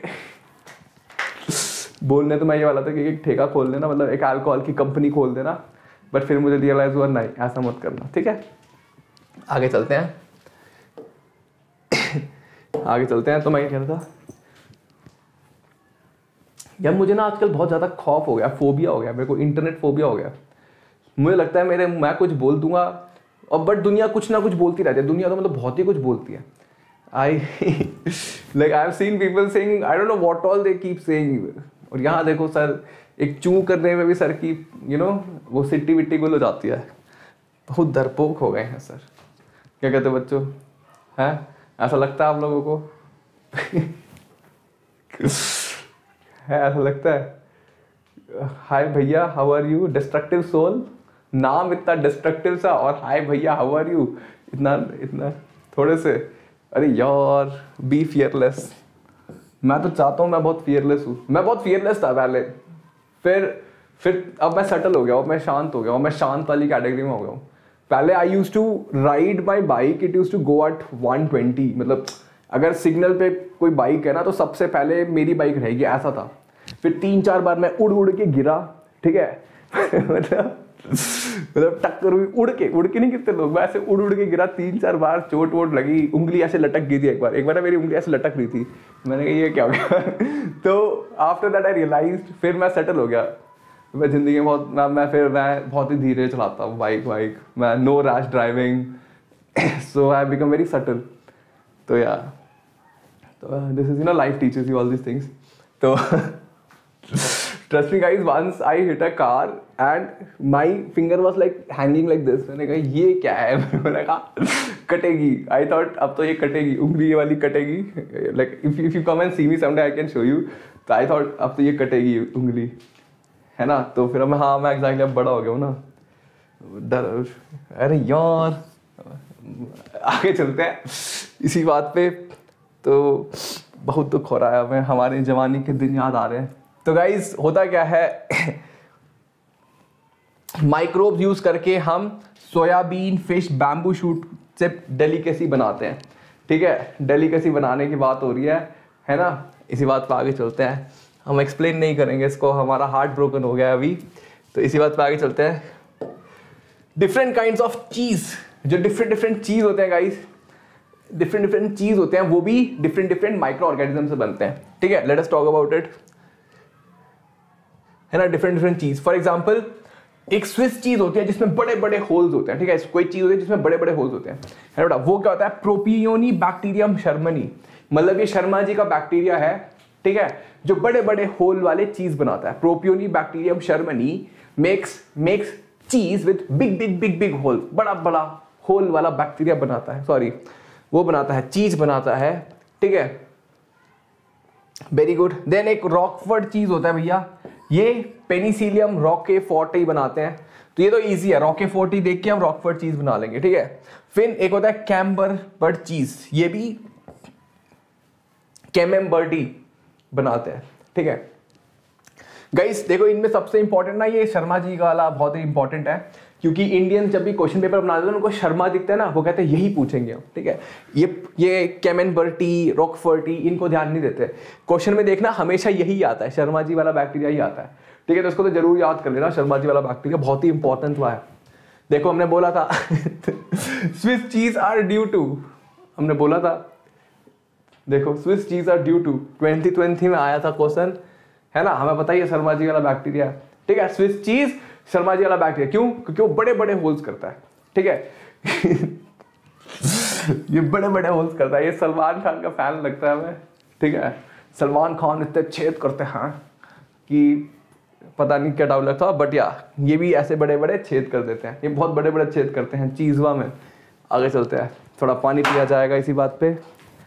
बोलने तो मैं ये वाला था कि एक ठेका खोल देना, मतलब एक अल्कोहल की कंपनी खोल देना, बट फिर मुझे रियलाइज हुआ नहीं, ऐसा मत करना। ठीक है, आगे चलते हैं आगे चलते हैं। तो मैं ये कह रहा था यार, मुझे ना आजकल बहुत ज़्यादा खौफ हो गया, फोबिया हो गया, मेरे को इंटरनेट फोबिया हो गया। मुझे लगता है मेरे मैं कुछ बोल दूंगा और बट दुनिया कुछ ना कुछ बोलती रहती है। दुनिया तो मतलब बहुत ही कुछ बोलती है। I like I have seen people saying I don't know what all they keep saying. और यहाँ देखो सर, एक चू करने में भी सर की यू नो वो सिट्टी विट्टी गुल हो जाती है। बहुत डरपोक हो गए हैं सर। क्या कहते हो बच्चों, हैं ऐसा लगता है आप लोगों को है ऐसा लगता है। हाय भैया how are you, destructive soul, नाम इतना डिस्ट्रक्टिव सा, और हाय भैया हाउ आर यू इतना इतना थोड़े से। अरे यार बी फियरलेस। मैं तो चाहता हूँ मैं बहुत फियरलेस हूँ। मैं बहुत फियरलेस था पहले, फिर फिर अब मैं सेटल हो गया हूँ, मैं शांत हो गया हूँ, मैं शांत वाली कैटेगरी में हो गया हूँ। पहले I use to ride my bike, it use to go at one twenty. मतलब अगर सिग्नल पे कोई बाइक है ना तो सबसे पहले मेरी बाइक रहेगी, ऐसा था। फिर तीन चार बार मैं उड़ उड़ के गिरा, ठीक है मतलब मतलब टक्कर हुई, उड़ के उड़ के नहीं गिरते लोग, मैं ऐसे उड़ उड़ के गिरा तीन चार बार, चोट वोट लगी, उंगली ऐसे लटक गई थी। एक बार एक बार मेरी उंगली ऐसे लटक रही थी, मैंने कहा ये क्या हो गया तो आफ्टर दैट आई रियलाइज्ड, फिर मैं सेटल हो गया। मैं जिंदगी में बहुत मैं, मैं फिर मैं बहुत ही धीरे चलाता हूँ बाइक वाइक, मैं no rash driving, so I become very subtle. तो या तो this is you know life teachers you all this things. तो trust me guys, once I hit a car and my finger was like hanging like this. मैंने कहा ये क्या है मैंने कहा कटेगी। I thought अब तो ये कटेगी, उंगली ये वाली कटेगी। like if if you come and see me someday I can show you। तो I thought अब तो ये कटेगी उंगली, है ना। तो फिर मैं हाँ मैं exactly अब बड़ा हो गया हूँ ना, डर। अरे यार आगे चलते हैं इसी बात पे। तो बहुत दुख हो रहा है हमें, हमारे जवानी के दिन याद आ रहे हैं। तो गाइज होता क्या है माइक्रोब्स यूज करके हम सोयाबीन, फिश, बैम्बू शूट से डेलिकेसी बनाते हैं। ठीक है, डेलिकेसी बनाने की बात हो रही है है ना। इसी बात पर आगे चलते हैं, हम एक्सप्लेन नहीं करेंगे इसको, हमारा हार्ट ब्रोकन हो गया अभी। तो इसी बात पर आगे चलते हैं। डिफरेंट काइंड्स ऑफ चीज, जो डिफरेंट डिफरेंट चीज होते हैं गाइज, डिफरेंट डिफरेंट चीज होते हैं, वो भी डिफरेंट डिफरेंट माइक्रो ऑर्गेनिज्म से बनते हैं। ठीक है, let us talk about it, है ना। Different different cheese, for example एक स्विस चीज होती है जिसमें बड़े बड़े होल्स होते हैं। ठीक है, कोई चीज होती है जिसमें बड़े बड़े होल्स होते हैं, है बेटा। वो क्या होता है, प्रोपियोनी बैक्टीरियम शर्मनी। मतलब ये शर्मा जी का बैक्टीरिया है, ठीक है, जो बड़े बड़े होल वाले चीज बनाता है। Propionibacterium shermanii makes makes cheese with big big big big hole, बड़ा बड़ा होल वाला बैक्टीरिया बनाता है, सॉरी वो बनाता है, चीज बनाता है। ठीक है, वेरी गुड। देन एक रॉकफोर्ड चीज होता है भैया, ये पेनिसिलियम रॉकेफोर्टी बनाते हैं। तो ये तो इजी है, रॉकेफोर्टी देख के हम रॉकफोर्ड चीज बना लेंगे। ठीक है, फिर एक होता है कैम्बरबर्ड चीज, ये भी कैमेम्बर्टी बनाते हैं। ठीक है गाइस, देखो इनमें सबसे इंपॉर्टेंट ना ये शर्मा जी का वाला बहुत ही इंपॉर्टेंट है, क्योंकि इंडियन जब भी क्वेश्चन पेपर बनाते हैं उनको शर्मा दिखता है ना, वो कहते हैं यही पूछेंगे हम। ठीक है, ये ये कैमेम्बर्टी, रॉकफोर्टी, इनको ध्यान नहीं देते। क्वेश्चन में देखना हमेशा यही आता है, शर्मा जी वाला बैक्टीरिया ही आता है। ठीक है, तो इसको तो जरूर याद कर लेना, शर्मा जी वाला बैक्टीरिया बहुत ही इंपॉर्टेंट हुआ है। देखो हमने बोला था Swiss cheese are due to, हमने बोला था, देखो Swiss cheese are due to twenty twenty में आया था क्वेश्चन, है ना। हमें पता ही है शर्मा जी वाला बैक्टीरिया ठीक है। स्विस चीज शर्मा जी वाला बैक्टीरिया, क्यों? क्योंकि वो बड़े बड़े होल्स करता है, ठीक है। ये बड़े बड़े होल्स करता है, ये सलमान खान का फैन लगता है हमें, ठीक है। सलमान खान इतने छेद करते हैं कि पता नहीं क्या डाउट लगता, बट या ये भी ऐसे बड़े बड़े छेद कर देते हैं, ये बहुत बड़े बड़े छेद करते हैं चीजवा में। आगे चलते हैं, थोड़ा पानी पिया जाएगा इसी बात पे।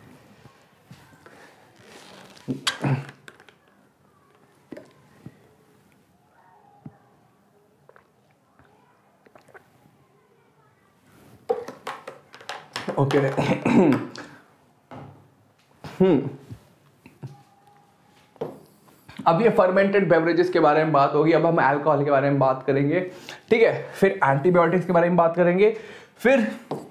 ओके हम्म अब ये फर्मेंटेड बेवरेजेस के बारे में बात होगी, अब हम अल्कोहल के बारे में बात करेंगे, ठीक है। फिर एंटीबायोटिक्स के बारे में बात करेंगे, फिर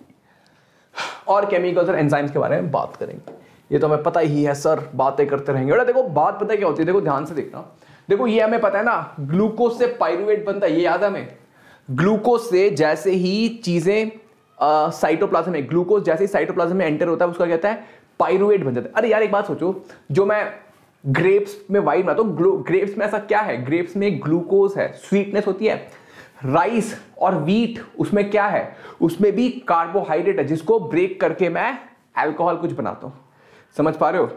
और केमिकल्स और एंजाइम्स के बारे में बात करेंगे। ये तो हमें पता ही है सर, बातें करते रहेंगे। और देखो बात पता है क्या होती है, देखो ध्यान से देखना, देखो ये हमें पता है ना, ग्लूकोज से पाइरुवेट बनता है, ये याद है हमें। ग्लूकोज से जैसे ही चीजें साइटोप्लाज्म में, ग्लूकोज जैसे ही साइटोप्लाज्म में एंटर होता है उसका कहता है पाइरुवेट बन जाता है। अरे यार एक बात सोचो, जो मैं ग्रेप्स में वाइन बनाता हूँ, ग्रेप्स में ऐसा क्या है, ग्रेप्स में ग्लूकोज है, स्वीटनेस होती है। राइस और व्हीट उसमें क्या है, उसमें भी कार्बोहाइड्रेट है, जिसको ब्रेक करके मैं अल्कोहल कुछ बनाता हूँ। समझ पा रहे हो?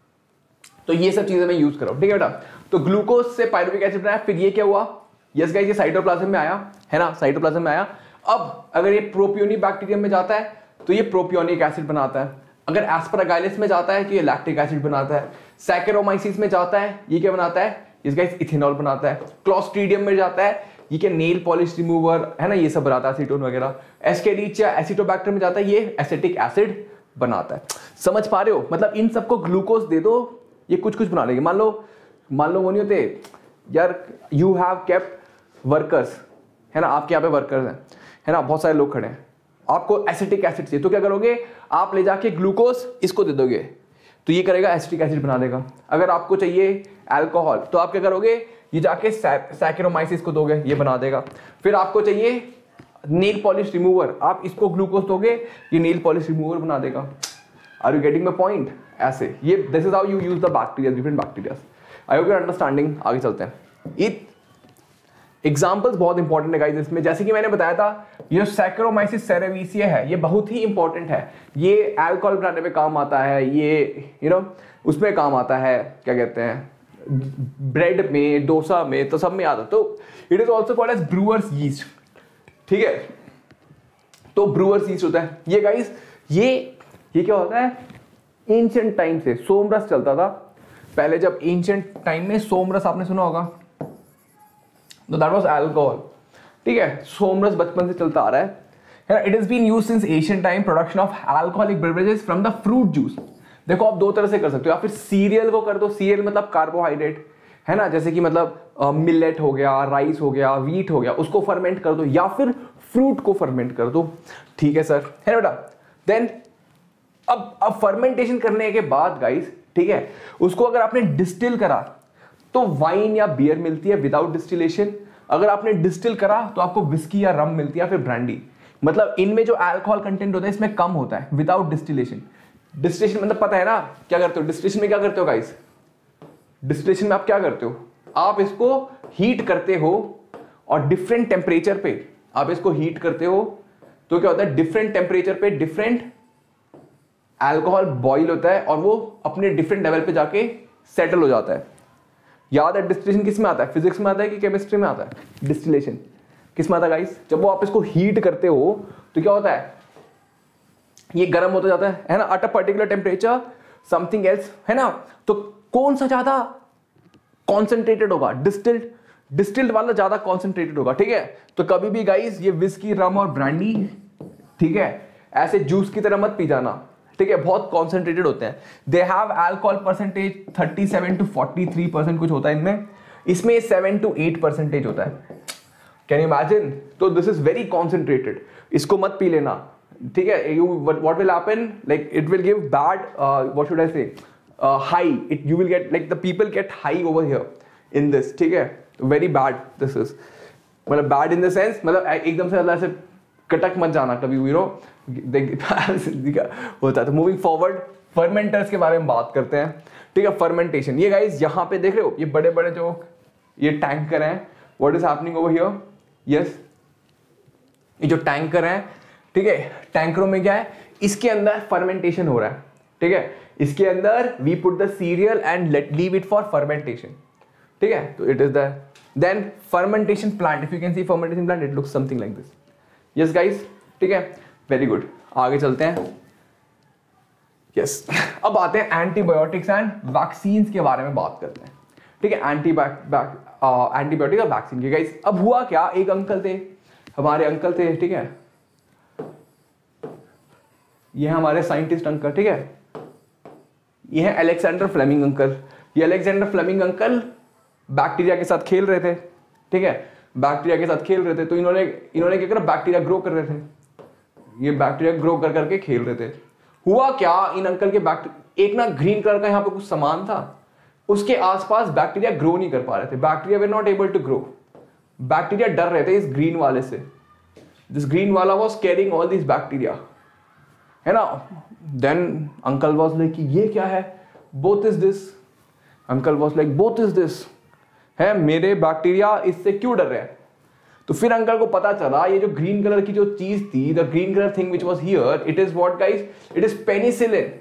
तो ये सब चीजें मैं यूज कर रहा हूँ, ठीक है बेटा। तो ग्लूकोज से पाइरुविक एसिड बनाया, फिर ये क्या हुआ, यस गाइस, ये साइटोप्लाज्म में आया है ना, साइटोप्लाज्म में आया। अब अगर ये प्रोपियोनिक बैक्टीरियम में जाता है तो ये प्रोपियोनिक एसिड बनाता है। अगर एस्परागाइलिस में जाता है तो ये लैक्टिक एसिड बनाता है। सैकेरोमाइसिस में जाता है ये क्या बनाता है, इसका इथेनॉल बनाता है। क्लोस्ट्रीडियम में जाता है ये क्या, नेल पॉलिश रिमूवर है ना, ये सब बनाता है, एसीटोन वगैरह। एस्केरिचिया एसिटोबैक्टर में जाता है, ये एसिटिक एसिड बनाता है। समझ पा रहे हो? मतलब इन सबको ग्लूकोज दे दो, ये कुछ कुछ बना लेंगे। मान लो मान लो वो नहीं होते यार, यू हैव केप्ट वर्कर्स, है ना, आपके यहाँ पे वर्कर्स हैं, है ना, बहुत सारे लोग खड़े हैं, आपको एसिटिक एसिड चाहिए, तो क्या करोगे, आप ले जाके ग्लूकोज इसको दे दोगे तो ये करेगा एसिटिक एसिड बना देगा। अगर आपको चाहिए अल्कोहल तो आप क्या करोगे, ये जाके सैकेरोमाइसिस को दोगे, ये बना देगा। फिर आपको चाहिए नेल पॉलिश रिमूवर, आप इसको ग्लूकोज दोगे, ये नेल पॉलिश रिमूवर बना देगा। Are you getting my point? ऐसे ये this is how you use the bacteria, different bacteria. I hope you are understanding. आगे चलते हैं। ये एग्जाम्पल्स बहुत इंपॉर्टेंट है गाइस इसमें, जैसे कि मैंने बताया था, ये सैकेरोमाइसिस सेरेविसिया है, ये बहुत ही इंपॉर्टेंट है। ये अल्कोहल बनाने में काम आता है, ये यू नो उसमें काम आता है, क्या कहते हैं, ब्रेड में, डोसा में, तो सब में आता है। तो it is also called as brewer's yeast, ठीक है। तो ब्रूअर्स यीस्ट होता है ये गाइस। ये ये क्या होता है, एंशिएंट टाइम से सोमरस चलता था पहले, जब एंशिएंट टाइम में सोमरस आपने सुना होगा, तो दैट वाज अल्कोहल, ठीक है। सोमरस बचपन से चलता आ रहा है, है ना। It is been used since Asian time, production of alcoholic beverages from the fruit juice. देखो आप दो तरह से कर सकते हो, या फिर सीरियल को कर दो, सीरियल मतलब कार्बोहाइड्रेट, है ना, जैसे कि मतलब मिलेट हो गया, राइस हो गया, व्हीट हो गया, उसको फर्मेंट कर दो, या फिर फ्रूट को फर्मेंट कर दो, ठीक है सर, है ना बेटा। देन अब अब फर्मेंटेशन करने के बाद गाइस, ठीक है, उसको अगर आपने डिस्टिल करा तो वाइन या बियर मिलती है विदाउट डिस्टिलेशन। अगर आपने डिस्टिल करा तो आपको विस्की या रम मिलती है, फिर ब्रांडी। मतलब इनमें जो अल्कोहल कंटेंट होता है इसमें कम होता है विदाउट डिस्टिलेशन। डिस्टिलेशन मतलब पता है ना क्या करते हो, डिस्टिलेशन में क्या करते हो गाइस, डिस्टिलेशन में आप क्या करते हो, आप इसको हीट करते हो और डिफरेंट टेम्परेचर पे आप इसको हीट करते हो, तो क्या होता है, डिफरेंट टेम्परेचर पे डिफरेंट अल्कोहल बॉइल होता है और वो अपने डिफरेंट लेवल पे जाके सेटल हो जाता है। याद है डिस्टिलेशन किस में आता है, फिजिक्स में आता है कि केमिस्ट्री में आता है? डिस्टिलेशन किस में आता है गाइस, जब वो आप इसको हीट करते हो तो क्या होता है, ये गर्म होता जाता है, है ना, at a particular temperature something else, है ना। तो कौन सा ज्यादा कॉन्सेंट्रेटेड होगा, डिस्टिल्ड, डिस्टिल्ड वाला ज्यादा कॉन्सेंट्रेटेड होगा, ठीक है। तो कभी भी गाइस ये विस्की, रम और ब्रांडी, ठीक है, ऐसे जूस की तरह मत पी जाना, ठीक है, बहुत कॉन्सेंट्रेटेड होते हैं। They have alcohol percentage thirty seven to forty three percent कुछ होता है इनमें, इसमें सेवन टू एट परसेंटेज होता है। Can you imagine? तो दिस इज वेरी कॉन्सेंट्रेटेड, इसको मत पी लेना, ठीक है। You what will happen, like it will give bad, what should I say, high, it you will get like the people get high over here in this, ठीक है। वेरी बैड दिस इज, मतलब बैड इन द सेंस, मतलब एकदम से मतलब ऐसे कटक मत जाना कभी, यू नो होता है। तो मूविंग फॉरवर्ड, फर्मेंटर्स के बारे में बात करते हैं, ठीक है। फर्मेंटेशन, ये गाइस यहाँ पे देख रहे हो, ये बड़े बड़े जो ये टैंकर हैं, what is happening over here? Yes, ये जो टैंकर है, ठीक है, टैंकरों में क्या है, इसके अंदर फर्मेंटेशन हो रहा है, ठीक है, इसके अंदर we put the cereal and let leave it for fermentation, ठीक है, तो it is the then fermentation plant, if you can see fermentation plant it looks something like this. Yes guys, ठीक है, वेरी गुड, आगे चलते हैं। Yes yes. अब आते हैं एंटीबायोटिक्स एंड वैक्सीन के बारे में बात करते हैं, ठीक है, एंटीबायोटिक और वैक्सीन के। गाइस अब हुआ क्या, एक अंकल थे, हमारे अंकल थे, ठीक है, ये हमारे साइंटिस्ट अंकल, ठीक है, ये है अलेक्जेंडर फ्लेमिंग अंकल। ये अलेक्जेंडर फ्लेमिंग अंकल बैक्टीरिया के साथ खेल रहे थे, ठीक है, बैक्टीरिया के साथ खेल रहे थे, तो इन्होंने इन्होंने क्या करा, बैक्टीरिया ग्रो कर रहे थे, ये बैक्टीरिया ग्रो कर करके खेल रहे थे। हुआ क्या, इन अंकल के बैक्टीरिया, एक ना ग्रीन कलर का यहाँ पे कुछ सामान था, उसके आसपास बैक्टीरिया ग्रो नहीं कर पा रहे थे, bacteria were not able to grow, bacteria डर रहे थे इस ग्रीन वाले से, दिस ग्रीन वाला was carrying all this bacteria, है ना। देन अंकल वाज लाइक ये क्या है, both is this, uncle was like both is this, है मेरे बैक्टीरिया इससे क्यों डर रहे हैं। तो फिर अंकल को पता चला ये जो ग्रीन कलर की जो चीज थी, the green colour thing which was here, it is what guys, it is penicillin,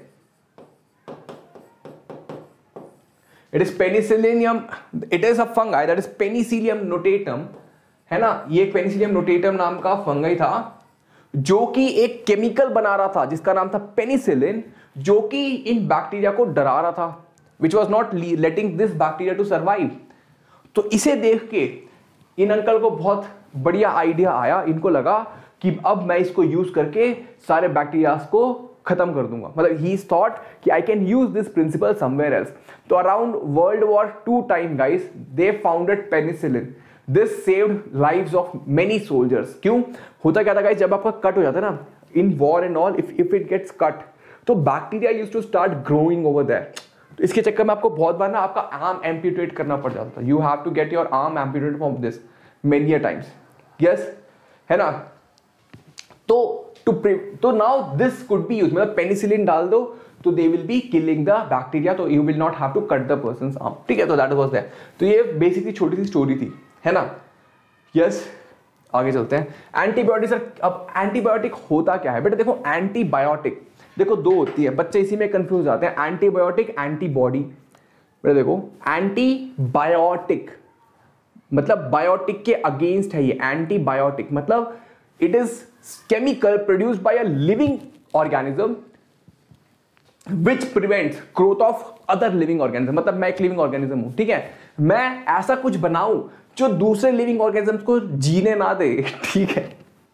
it is penicillium, it is a fungi that is penicillium notatum, है ना, ये पेनिसिलियम नोटेटम नाम का फंगाई था जो कि एक केमिकल बना रहा था जिसका नाम था पेनिसिलिन, जो कि इन बैक्टीरिया को डरा रहा था, which was not letting this bacteria to survive। तो इसे देख के इन अंकल को बहुत बढ़िया आइडिया आया, इनको लगा कि अब मैं इसको यूज करके सारे बैक्टीरियाज को खत्म कर दूंगा, मतलब ही थॉट कि I can use this principle somewhere else. तो around world war two time guys they founded penicillin, this saved lives of many soldiers. क्यों होता क्या था गाइस, जब आपका कट हो जाता है ना in war and all, if if it gets cut, तो bacteria used to start growing over there. तो इसके चक्कर में आपको बहुत बार ना आपका आर्म एम्प्यूटेट करना पड़ जाता था, you have to get your arm amputate from this many times, yes, है ना। तो टू तो now this could be use, मतलब पेनिसिलिन डाल दो तो they will be killing the bacteria, तो you will not have to cut the person's arm, ठीक है। तो दैट वाज दैट, तो ये बेसिकली छोटी सी स्टोरी थी, है ना। यस, आगे चलते हैं। एंटीबायोटिक, सर अब एंटीबायोटिक होता क्या है बेटा, देखो एंटीबायोटिक देखो दो होती है, बच्चे इसी में कंफ्यूज आते हैं, एंटीबायोटिक एंटीबॉडी। बेटा देखो एंटीबायोटिक मतलब बायोटिक के अगेंस्ट है, ये एंटीबायोटिक मतलब it is chemical produced by a living organism which prevents growth of other living organism. मतलब मैं एक लिविंग ऑर्गेनिज्म हूं, ठीक है, मैं ऐसा कुछ बनाऊं जो दूसरे लिविंग ऑर्गेनिज्म्स को जीने ना दे, ठीक है,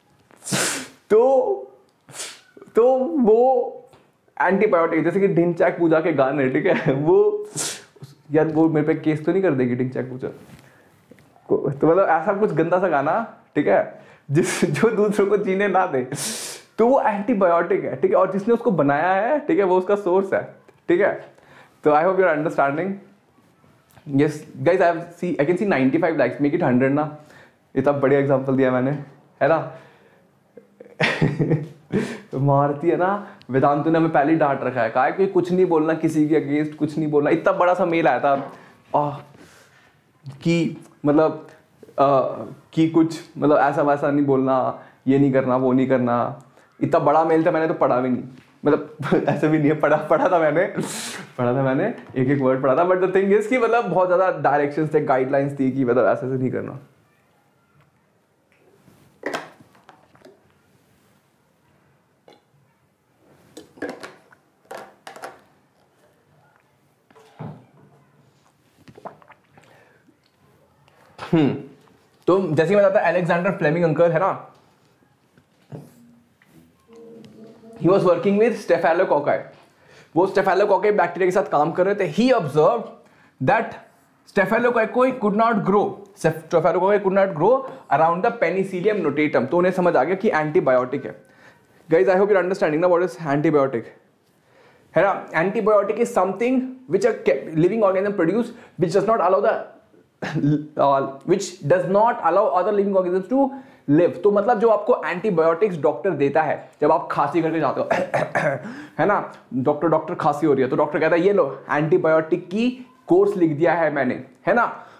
तो तो वो एंटीबायोटिक, जैसे कि ढिंचैक पूजा के गाने, ठीक है, वो यार वो मेरे पे केस तो नहीं कर देगी ढिंचैक पूजा, तो मतलब ऐसा कुछ गंदा सा गाना, ठीक है, जिस जो दूसरों को जीने ना दे, तो वो एंटीबायोटिक है, ठीक है, और जिसने उसको बनाया है, ठीक है, वो उसका सोर्स है, ठीक है। तो I hope you are understanding. Yes guys, I see I can see ninety five likes, make it hundred ना, इतना बढ़िया एग्जांपल दिया मैंने, है ना। तो मारती है ना, वेदांतु ने हमें पहले ही डांट रखा है, कहा कि कुछ नहीं बोलना किसी के अगेंस्ट, कुछ नहीं बोलना। इतना बड़ा सा मेल आया था आ, कि मतलब आ, कि कुछ मतलब ऐसा वैसा नहीं बोलना, ये नहीं करना, वो नहीं करना। इतना बड़ा मेल था, मैंने तो पढ़ा भी नहीं, मतलब ऐसे भी नहीं है, पढ़ा पढ़ा था मैंने पढ़ा था मैंने एक एक वर्ड पढ़ा था, बट द थिंग इज कि मतलब बहुत ज़्यादा डायरेक्शंस थे, गाइडलाइंस थी कि मतलब ऐसे ऐसे नहीं करना। हम्म तो जैसे मैं बताता अलेक्जेंडर फ्लेमिंग अंकल है ना, he was working with staphylococci, वो स्टेफेलोकोकाई बैक्टीरिया के साथ काम कर रहे थे। He observe that staphylococci could not grow staphylococci could not grow around the penicillium notatum. तो उन्हें समझ आ गया कि एंटीबायोटिक है। Guys I hope you are understanding ना व्हाट इज एंटीबायोटिक, है ना। Antibiotic is something which a living organism produce which does not allow the Uh, which does not allow other living organisms to live। तो मतलब जो आपको एंटीबायोटिक्स डॉक्टर देता है, जब आप खांसी करके जाते हो है ना, डॉक्टर डॉक्टर खांसी हो रही है, तो डॉक्टर कहता है ये लो एंटीबायोटिक की कोर्स लिख दिया है मैंने, है ना।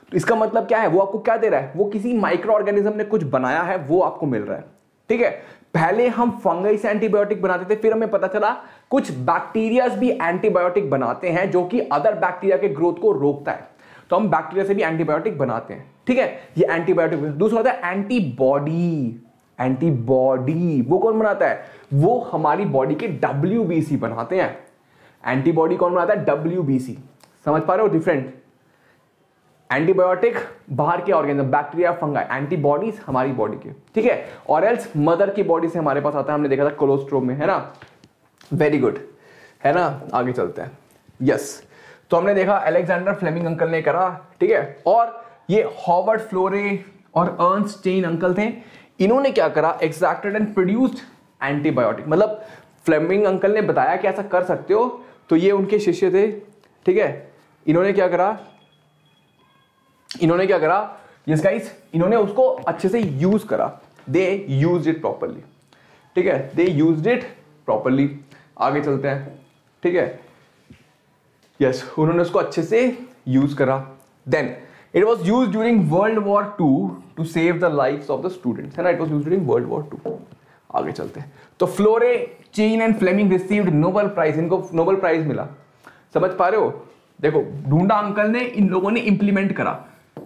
तो इसका मतलब क्या है, वो आपको क्या दे रहा है, वो किसी माइक्रो ऑर्गेनिज्म ने कुछ बनाया है वो आपको मिल रहा है, ठीक है। पहले हम फंगई से एंटीबायोटिक बनाते थे, फिर हमें पता चला कुछ बैक्टीरियाज भी एंटीबायोटिक बनाते हैं जो कि अदर बैक्टीरिया के ग्रोथ को रोकता है, तो हम बैक्टीरिया से भी एंटीबायोटिक बनाते हैं, ठीक है। ये एंटीबायोटिक। दूसरा होता है एंटीबॉडी। एंटीबॉडी वो कौन बनाता है, वो हमारी बॉडी के डब्ल्यूबीसी बनाते हैं। एंटीबॉडी कौन बनाता है, डब्ल्यूबीसी। समझ पा रहे हो डिफरेंट? एंटीबायोटिक बाहर के ऑर्गेनिज्म, बैक्टीरिया, फंगाई, एंटीबॉडीज हमारी बॉडी के, ठीक है। और एल्स मदर की बॉडी से हमारे पास आता है, हमने देखा था कोलोस्ट्रोम में, है ना। वेरी गुड, है ना। आगे चलते हैं। यस, तो हमने देखा अलेक्जेंडर फ्लेमिंग अंकल ने करा, ठीक है। और ये हॉवर्ड फ्लोरे और अर्नस्ट चेन अंकल थे, इन्होंने क्या करा, एक्सट्रैक्टेड एंड प्रोड्यूस्ड एंटीबायोटिक। मतलब फ्लेमिंग अंकल ने बताया कि ऐसा कर सकते हो, तो ये उनके शिष्य थे, ठीक है। इन्होंने क्या करा, इन्होंने क्या करा, यस गाइस, इन्होंने उसको अच्छे से यूज करा। दे यूज्ड इट प्रॉपर्ली, ठीक है। They used it properly. आगे चलते हैं, ठीक है। यस, उन्होंने उसको अच्छे से यूज करा। Then it was used during world war two to save the lives of the students, है ना। It was used during world war two. आगे चलते हैं। तो Florey, Chain and Fleming received Nobel prize, इनको नोबेल प्राइज मिला। समझ पा रहे हो? देखो, ढूंढा अंकल ने, इन लोगों ने इंप्लीमेंट करा।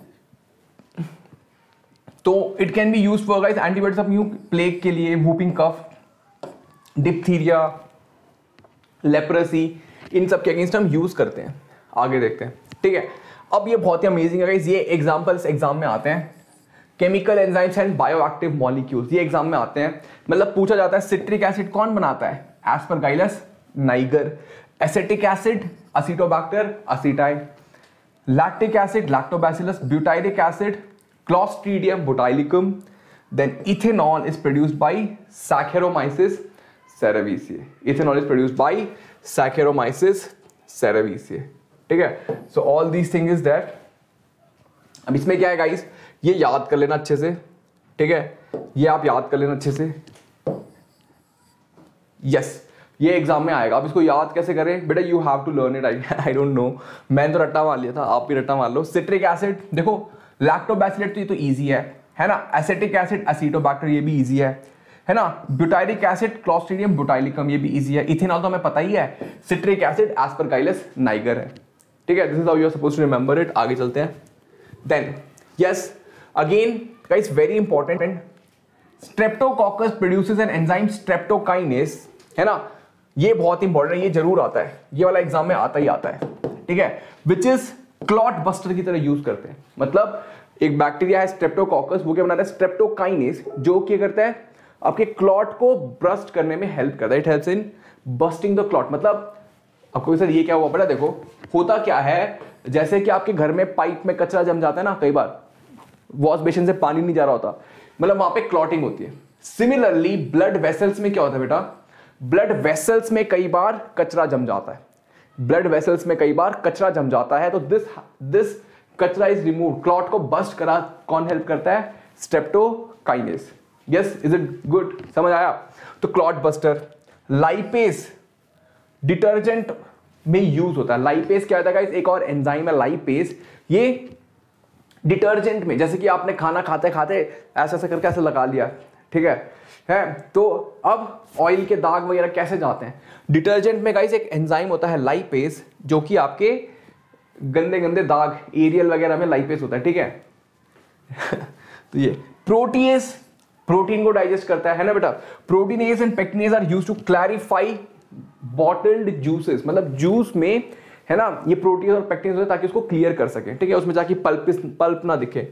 तो it can be use for guys antibiotics of new plague के लिए, वूपिंग कफ, डिप्थीरिया, लेप्रेसी, इन सब के अगेंस्ट हम यूज करते हैं। आगे देखते हैं, ठीक है। अब ये बहुत ही अमेजिंग है गाइस, ये एग्जांपल्स एग्जाम में आते हैं। Chemical enzymes and bioactive molecules, ये एग्जाम में आते हैं। मतलब पूछा जाता है सिट्रिक एसिड कौन बनाता है, aspergillus niger. Acetic acid, acetobacter aceti. Lactic acid, lactobacillus. Butyric acid, Clostridium botulinum. Then ethanol is produced by Saccharomyces cerevisiae. Ethanol is produced by Saccharomyces cerevisiae. ठीक है? So all these things is that. अब इसमें क्या है गाइस, ये याद कर लेना अच्छे से, ठीक है। ये आप याद कर लेना अच्छे से। यस, ये एग्जाम में आएगा। अब इसको याद कैसे करें बेटा, you have to learn it. I I don't know, मैंने तो रट्टा मार लिया था, आप भी रट्टा मार लो। सिट्रिक एसिड, देखो लैक्टोबैसिलस तो ये तो इजी है है ना। एसिटिक एसिड, असीटोबैक्टर, ये भी इजी है है ना। ब्यूटाइरिक एसिड, क्लॉस्ट्रीडियम बोटाइलिकम, ये भी इजी है। इथेनॉल तो हमें पता ही है। सिट्रिक एसिड, एस्परगाइलस नाइगर है, ठीक है। This is how you are supposed to remember it. आगे चलते हैं। Then yes, again guys very important, streptococcus produces an enzyme streptokinase, है ना। ये बहुत इंपॉर्टेंट है, ये जरूर आता है, ये वाला एग्जाम में आता ही आता है, ठीक है। विच इज क्लॉट बस्टर की तरह यूज करते हैं। मतलब एक बैक्टीरिया है स्ट्रेप्टोकोकस, वो क्या बनाता है, स्ट्रेप्टोकाइनेस, जो क्या करता है, आपके क्लॉट को ब्रस्ट करने में हेल्प करता है। It helps in busting the clot. मतलब आपको सर ये क्या हुआ पता, देखो होता क्या है, जैसे कि आपके घर में पाइप में कचरा जम जाता है ना, कई बार वॉश बेसिन से पानी नहीं जा रहा होता, मतलब वहां पे क्लॉटिंग होती है। सिमिलरली ब्लड वेसल्स में क्या होता है बेटा, ब्लड वेसल्स में कई बार कचरा जम जाता है। ब्लड वेसल्स में कई बार कचरा जम जाता है, तो दिस दिस कचरा इज रिमूव, क्लॉट को बस्ट करा कौन हेल्प करता है, streptokinase. Yes, is it good, समझ आया। तो क्लॉट बस्टर। लाइपेज डिटर्जेंट में यूज होता है। लाइपेज क्या होता है गाइस, एक और एंजाइम है लाइपेज, ये डिटर्जेंट में, जैसे कि आपने खाना खाते खाते ऐसा ऐसा करके ऐसे लगा लिया, ठीक है है तो अब ऑयल के दाग वगैरह कैसे जाते हैं, डिटर्जेंट में गाइस एक एंजाइम होता है लाइपेज, जो कि आपके गंदे गंदे दाग, एरियल वगैरह में लाइपेज होता है, ठीक है। तो ये प्रोटीएज प्रोटीन को डाइजेस्ट करता है ना बेटा। Proteinase and pectinase are used to clarify bottled juices, मतलब जूस में है ना ये प्रोटीन और पेक्टिनेज होते हैं ताकि उसको क्लियर कर सके, ठीक है, उसमें जाके पल्प पल्प ना दिखे।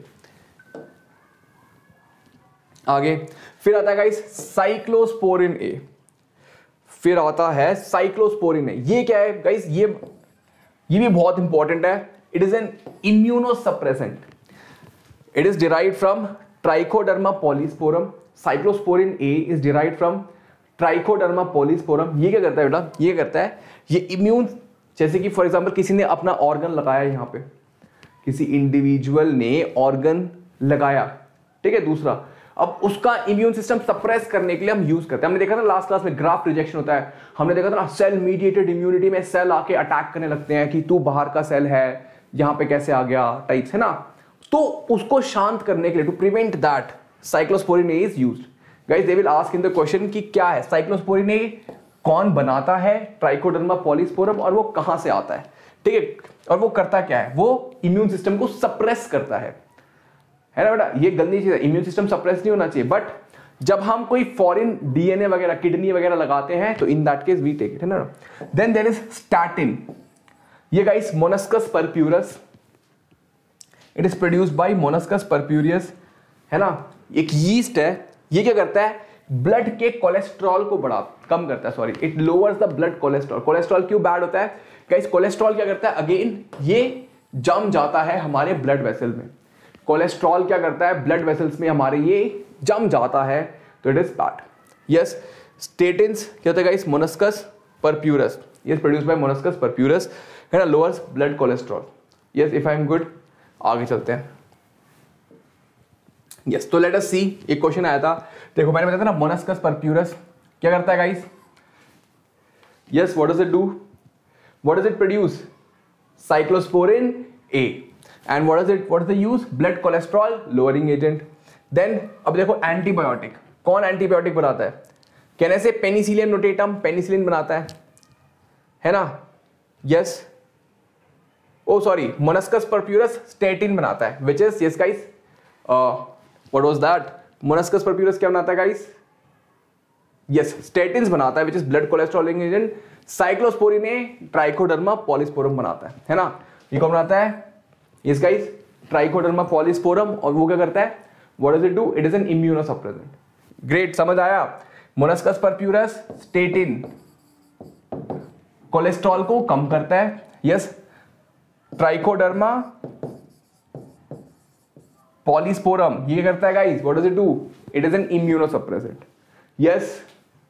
आगे फिर आता है गाइस साइक्लोस्पोरिन ए, फिर आता है साइक्लोस्पोरिन ए। ये क्या है गाइस, ये ये भी बहुत इंपॉर्टेंट है। It is an immunosuppressant, it is derived from trichoderma polysporum. Cyclosporin A is derived from trichoderma polysporum. ये क्या करता है बेटा, ये करता है ये इम्यून, जैसे कि फॉर एग्जांपल किसी ने अपना ऑर्गन लगाया यहां पे, किसी इंडिविजुअल ने ऑर्गन लगाया, ठीक है, दूसरा, अब उसका इम्यून सिस्टम सप्रेस करने के लिए हम यूज करते हैं। हमने देखा था लास्ट क्लास में ग्राफ्ट रिजेक्शन होता है, हमने देखा था ना सेल मीडिएटेड इम्यूनिटी में सेल आके अटैक करने लगते हैं कि तू बाहर का सेल है, यहां पे कैसे आ गया टाइप्स, है ना। तो उसको शांत करने के लिए, to prevent that, cyclosporin A is used. Guys they will ask in the question कि क्या है साइक्लोस्पोरिन ए, कौन बनाता है ट्राइकोडर्मा पॉलीस्पोरम, और वो कहां से आता है, ठीक है, और वो करता क्या है, वो इम्यून सिस्टम को सप्रेस करता है, है ना बेटा। ये गंदी चीज है, इम्यून सिस्टम सप्रेस नहीं होना चाहिए, बट जब हम कोई फॉरेन डीएनए वगैरह, किडनी वगैरह लगाते हैं तो in that case we take it, है ना। देन देयर इज स्टैटिन, ये guys monascus purpureus, it is produced by monascus purpureus, है ना। एक यीस्ट है, ये क्या करता है, ब्लड के कोलेस्ट्रॉल को बढ़ा कम करता है, sorry it lowers the blood cholesterol. Cholesterol क्यों बैड होता है गाइस, कोलेस्ट्रॉल क्या करता है, अगेन ये जम जाता है हमारे ब्लड वेसल में। कोलेस्ट्रॉल क्या करता है, ब्लड वेसल्स में हमारे ये जम जाता है, तो it is bad. Yes, statins क्या होता है guys, monascus purpureus, yes produced by monascus purpureus, है ना, lowers blood cholesterol. Yes, if I am good, आगे चलते हैं। यस yes, तो लेट अस सी, एक क्वेश्चन आया था, देखो मैंने बताया था ना, मोनस्कस परप्यूरस क्या करता है guys, yes what does it do, what does it produce, cyclosporin A, and what does it, what is the use, blood cholesterol lowering agent. Then अब देखो एंटीबायोटिक, कौन एंटीबायोटिक बनाता है, कहने से पेनिसिलियम नोटेटम पेनिसिलिन बनाता है, है ना। Yes, oh sorry, monascus purpureus statin बनाता है, which is, yes guys, what was that, monascus purpureus क्या बनाता है गाइस, यस स्टेटिन्स बनाता है, which is blood cholesteroling agent. Cyclosporin A trichoderma polysporum बनाता है, है ना। ये कौन बनाता है, यस गाइस ट्राइकोडर्मा पॉलीस्पोरम, और वो क्या करता है, what does it do, it is an immunosuppressant. Great, समझ आया। मोनस्कस परप्यूरस स्टेटिन कोलेस्ट्रॉल को कम करता है, यस। ट्राइकोडर्मा पॉलीस्पोरम ये करता है guys, what does it do, it is an immunosuppressant. Yes,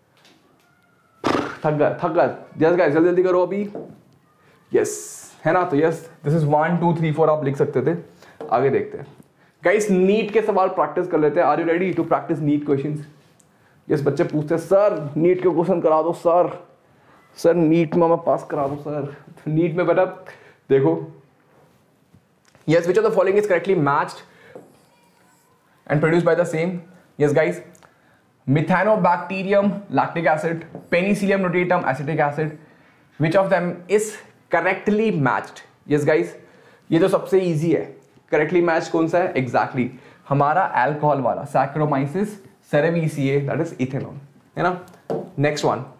थक गया थक गया यस गाइस, जल्दी जल्दी करो अभी। यस, है ना, तो yes this is one two three four आप लिख सकते थे। आगे देखते हैं गाइस, नीट के सवाल प्रैक्टिस कर लेते हैं। Are you ready to practice NEET questions? Yes, बच्चे पूछते हैं सर नीट के क्वेश्चन करा दो सर, सर नीट में मैं पास करा दो सर। नीट में बेटा देखो, yes which of the following is correctly matched and produced by the same, yes guys, Methanobacterium lactic acid, Penicillium notatum acetic acid, which of them is correctly matched? yes guys, ये तो सबसे easy है, correctly matched कौन सा है, exactly हमारा alcohol वाला Saccharomyces cerevisiae, that is ethanol, है ना। next one,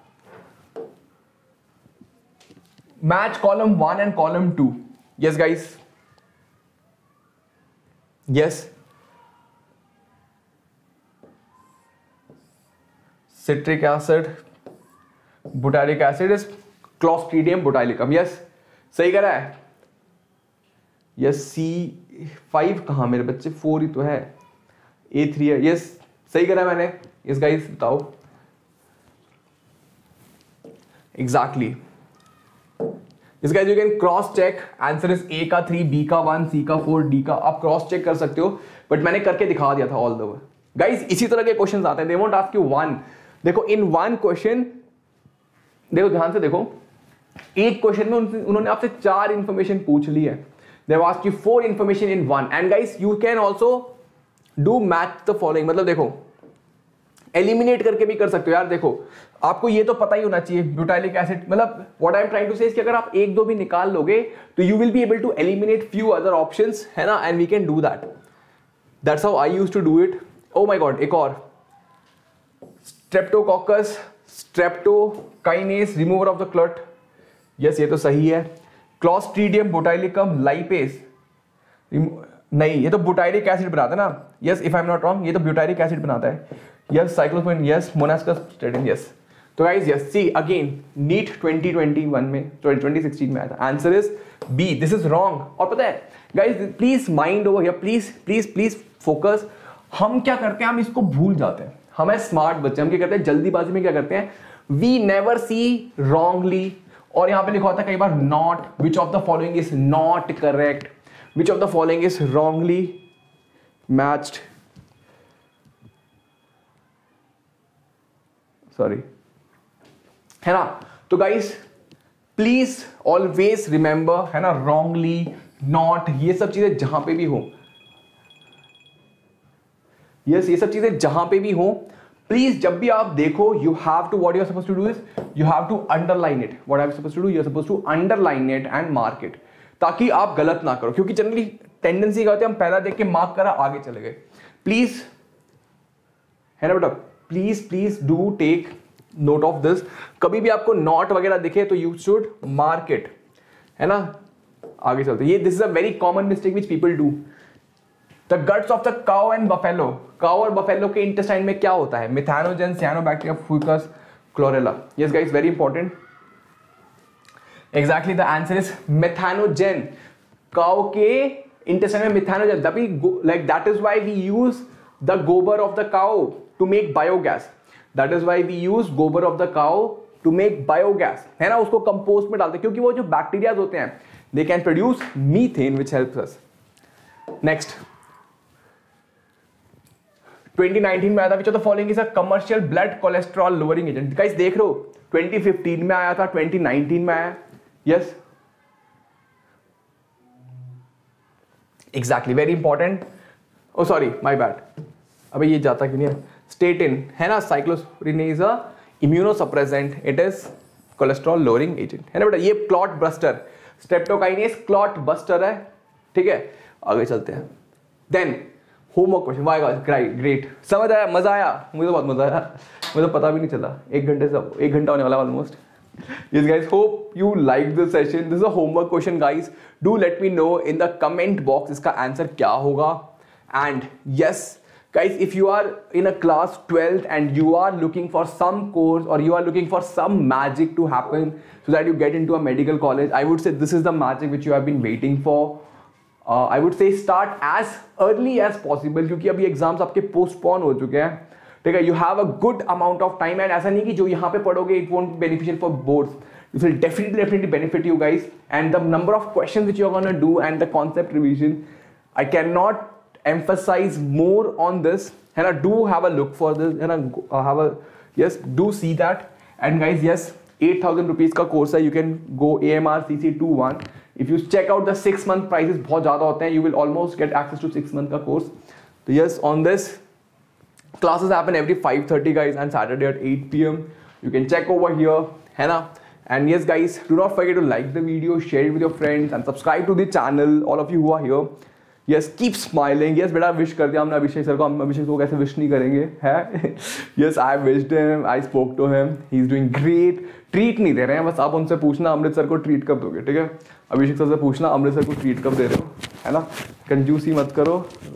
match column one and column two, yes guys, yes, citric acid, butyric acid is Clostridium botulicum, yes सही करा है। यस, सी फाइव कहाँ मेरे बच्चे, फोर ही तो है, ए थ्री है, यस सही करा मैंने। यस गाइस बताओ, exactly yes guys, you can cross check, answer is A का थ्री, बी का वन, सी का फोर, डी का, आप क्रॉस चेक कर सकते हो, बट मैंने करके दिखा दिया था ऑल द वे। गाइस इसी तरह के क्वेश्चंस आते हैं, they won't ask you one, देखो इन वन क्वेश्चन, देखो ध्यान से देखो, एक क्वेश्चन में उन्होंने आपसे चार इंफॉर्मेशन पूछ ली है, they have asked you four information in one, and guys you can also do match the following, मतलब देखो एलिमिनेट करके भी कर सकते हो यार। देखो आपको ये तो पता ही होना चाहिए, ब्यूटाइलिक एसिड, मतलब what I am trying to say कि अगर आप एक दो भी निकाल लोगे तो you will be able to eliminate few other options, है ना, and we can do that, that's how I used to do it. Oh my god, एक और, streptococcus streptokinase remover of the clot, yes ये तो सही है। क्लॉस्ट्रीडियम बोटाइलिकम लाइपेस, नहीं ये तो बुटाइरिक एसिड बनाता है ना, yes if I am not wrong, ये तो ब्यूटाइरिक एसिड बनाता है, yes cyclosporin, yes monascus statin, yes. तो guys yes see again NEET twenty twenty one में ट्वेंटी सिक्सटीन में आया था, answer is B, this is wrong. और पता है guys, please mind over here, please please please focus. हम क्या करते हैं, हम इसको भूल जाते हैं, हमें स्मार्ट बच्चे, हम क्या करते हैं जल्दीबाजी में क्या करते हैं, वी नेवर सी रॉन्गली, और यहां पे लिखा होता है कई बार not, which of the following is not correct, which of the following is wrongly matched, sorry, है ना। तो गाइस प्लीज ऑलवेज रिमेंबर, है ना, रॉन्गली, नॉट, ये सब चीजें जहां पे भी हो यस, ये सब चीजें जहां पे भी हो, प्लीज जब भी आप देखो, you have to, what you are supposed to do is you have to underline it. What are you supposed to do, you are supposed to underline it and mark it, ताकि आप गलत ना करो। क्योंकि जनरली टेंडेंसी क्या होती है, हम पहला देख के मार्क करा, आगे चले गए। प्लीज, है ना बेटा, please please do take note of this. कभी भी आपको नॉट वगैरह दिखे तो यू शुड मार्क इट, है ना। आगे चलते, ये this is a very common mistake which people do. The guts of the cow and buffalo, cow और बफेलो के इंटेस्टाइन में क्या होता है, methanogen, cyanobacteria, fucus, chlorella. Yes guys, very important. Exactly the answer is methanogen. Cow के इंटेस्टाइन में मिथानोजन, तभी like that is why we use the gobar of the cow to make biogas. That is why we use gobar of the cow to make biogas, है ना। उसको कंपोस्ट में डालते हैं क्योंकि वो जो बैक्टीरिया होते हैं, they can produce methane which helps us. Next, twenty nineteen में आया था, which of the following is a commercial blood cholesterol lowering agent. Guys देख रहे हो, ट्वेंटी फिफ्टीन में आया था, ट्वेंटी नाइनटीन में आया। Yes, exactly, very important. Oh sorry, my bad, अबे ये जाता क्यों नहीं है। स्टेटिन, है ना, cyclosporine is a immunosuppressant, it is cholesterol lowering agent, है ना बेटा। ये clot buster, streptokinase clot buster है, ठीक है। आगे चलते हैं। Then homework question, why god, great, समझ आया, मजा आया, मुझे तो बहुत मजा आया, मुझे तो पता भी नहीं चला, एक घंटे से एक घंटा होने वाला almost. Yes guys, hope you like this session. This is a homework question guys. Do let me know in the comment box इसका आंसर क्या होगा। And yes guys, if you are in a class twelfth and you are looking for some course or you are looking for some magic to happen so that you get into a medical college, I would say this is the magic which you have been waiting for. Uh, I would say start as early as possible क्योंकि अभी एग्जाम्स आपके पोस्टपोन हो चुके हैं, ठीक है। You have a good amount of time and ऐसा नहीं कि जो यहाँ पे पढ़ोगे it won't beneficial for boards, it will definitely definitely benefit you guys. And the number of questions which you are gonna do and the concept revision, I can not emphasize more on this, है ना। do have a look for this, है ना, have a yes, do see that। and guys yes, eight thousand rupees का कोर्स है, you can go A M R C C two one। if you check out the six month prices बहुत ज़्यादा होते हैं, you will almost get access to six month का कोर्स। तो yes, on this classes happen every five thirty guys and Saturday at eight P M you can check over here, है ना। and yes guys, do not forget to like the video, share it with your friends and subscribe to the channel, all of you who are here। Yes, keep smiling. Yes बेटा, विश कर दिया हमने अभिषेक सर को, हम अभिषेक को कैसे विश नहीं करेंगे, है। Yes, I wished him, I spoke to him, he is doing great. Treat नहीं दे रहे हैं, बस आप उनसे पूछना अमृत सर को ट्रीट कब दोगे, ठीक है। अभिषेक सर से पूछना अमृत सर को ट्रीट कब दे रहे हो, है ना, कंजूसी मत करो।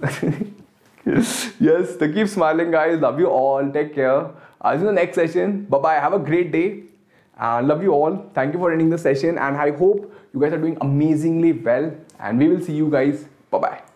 यस, तो keep smiling guys, love you all, take care, I see you in the next session, bye bye, have a great day and love you all. Thank you for attending the session and I hope you guys are doing amazingly well and we will see you guys. Bye bye.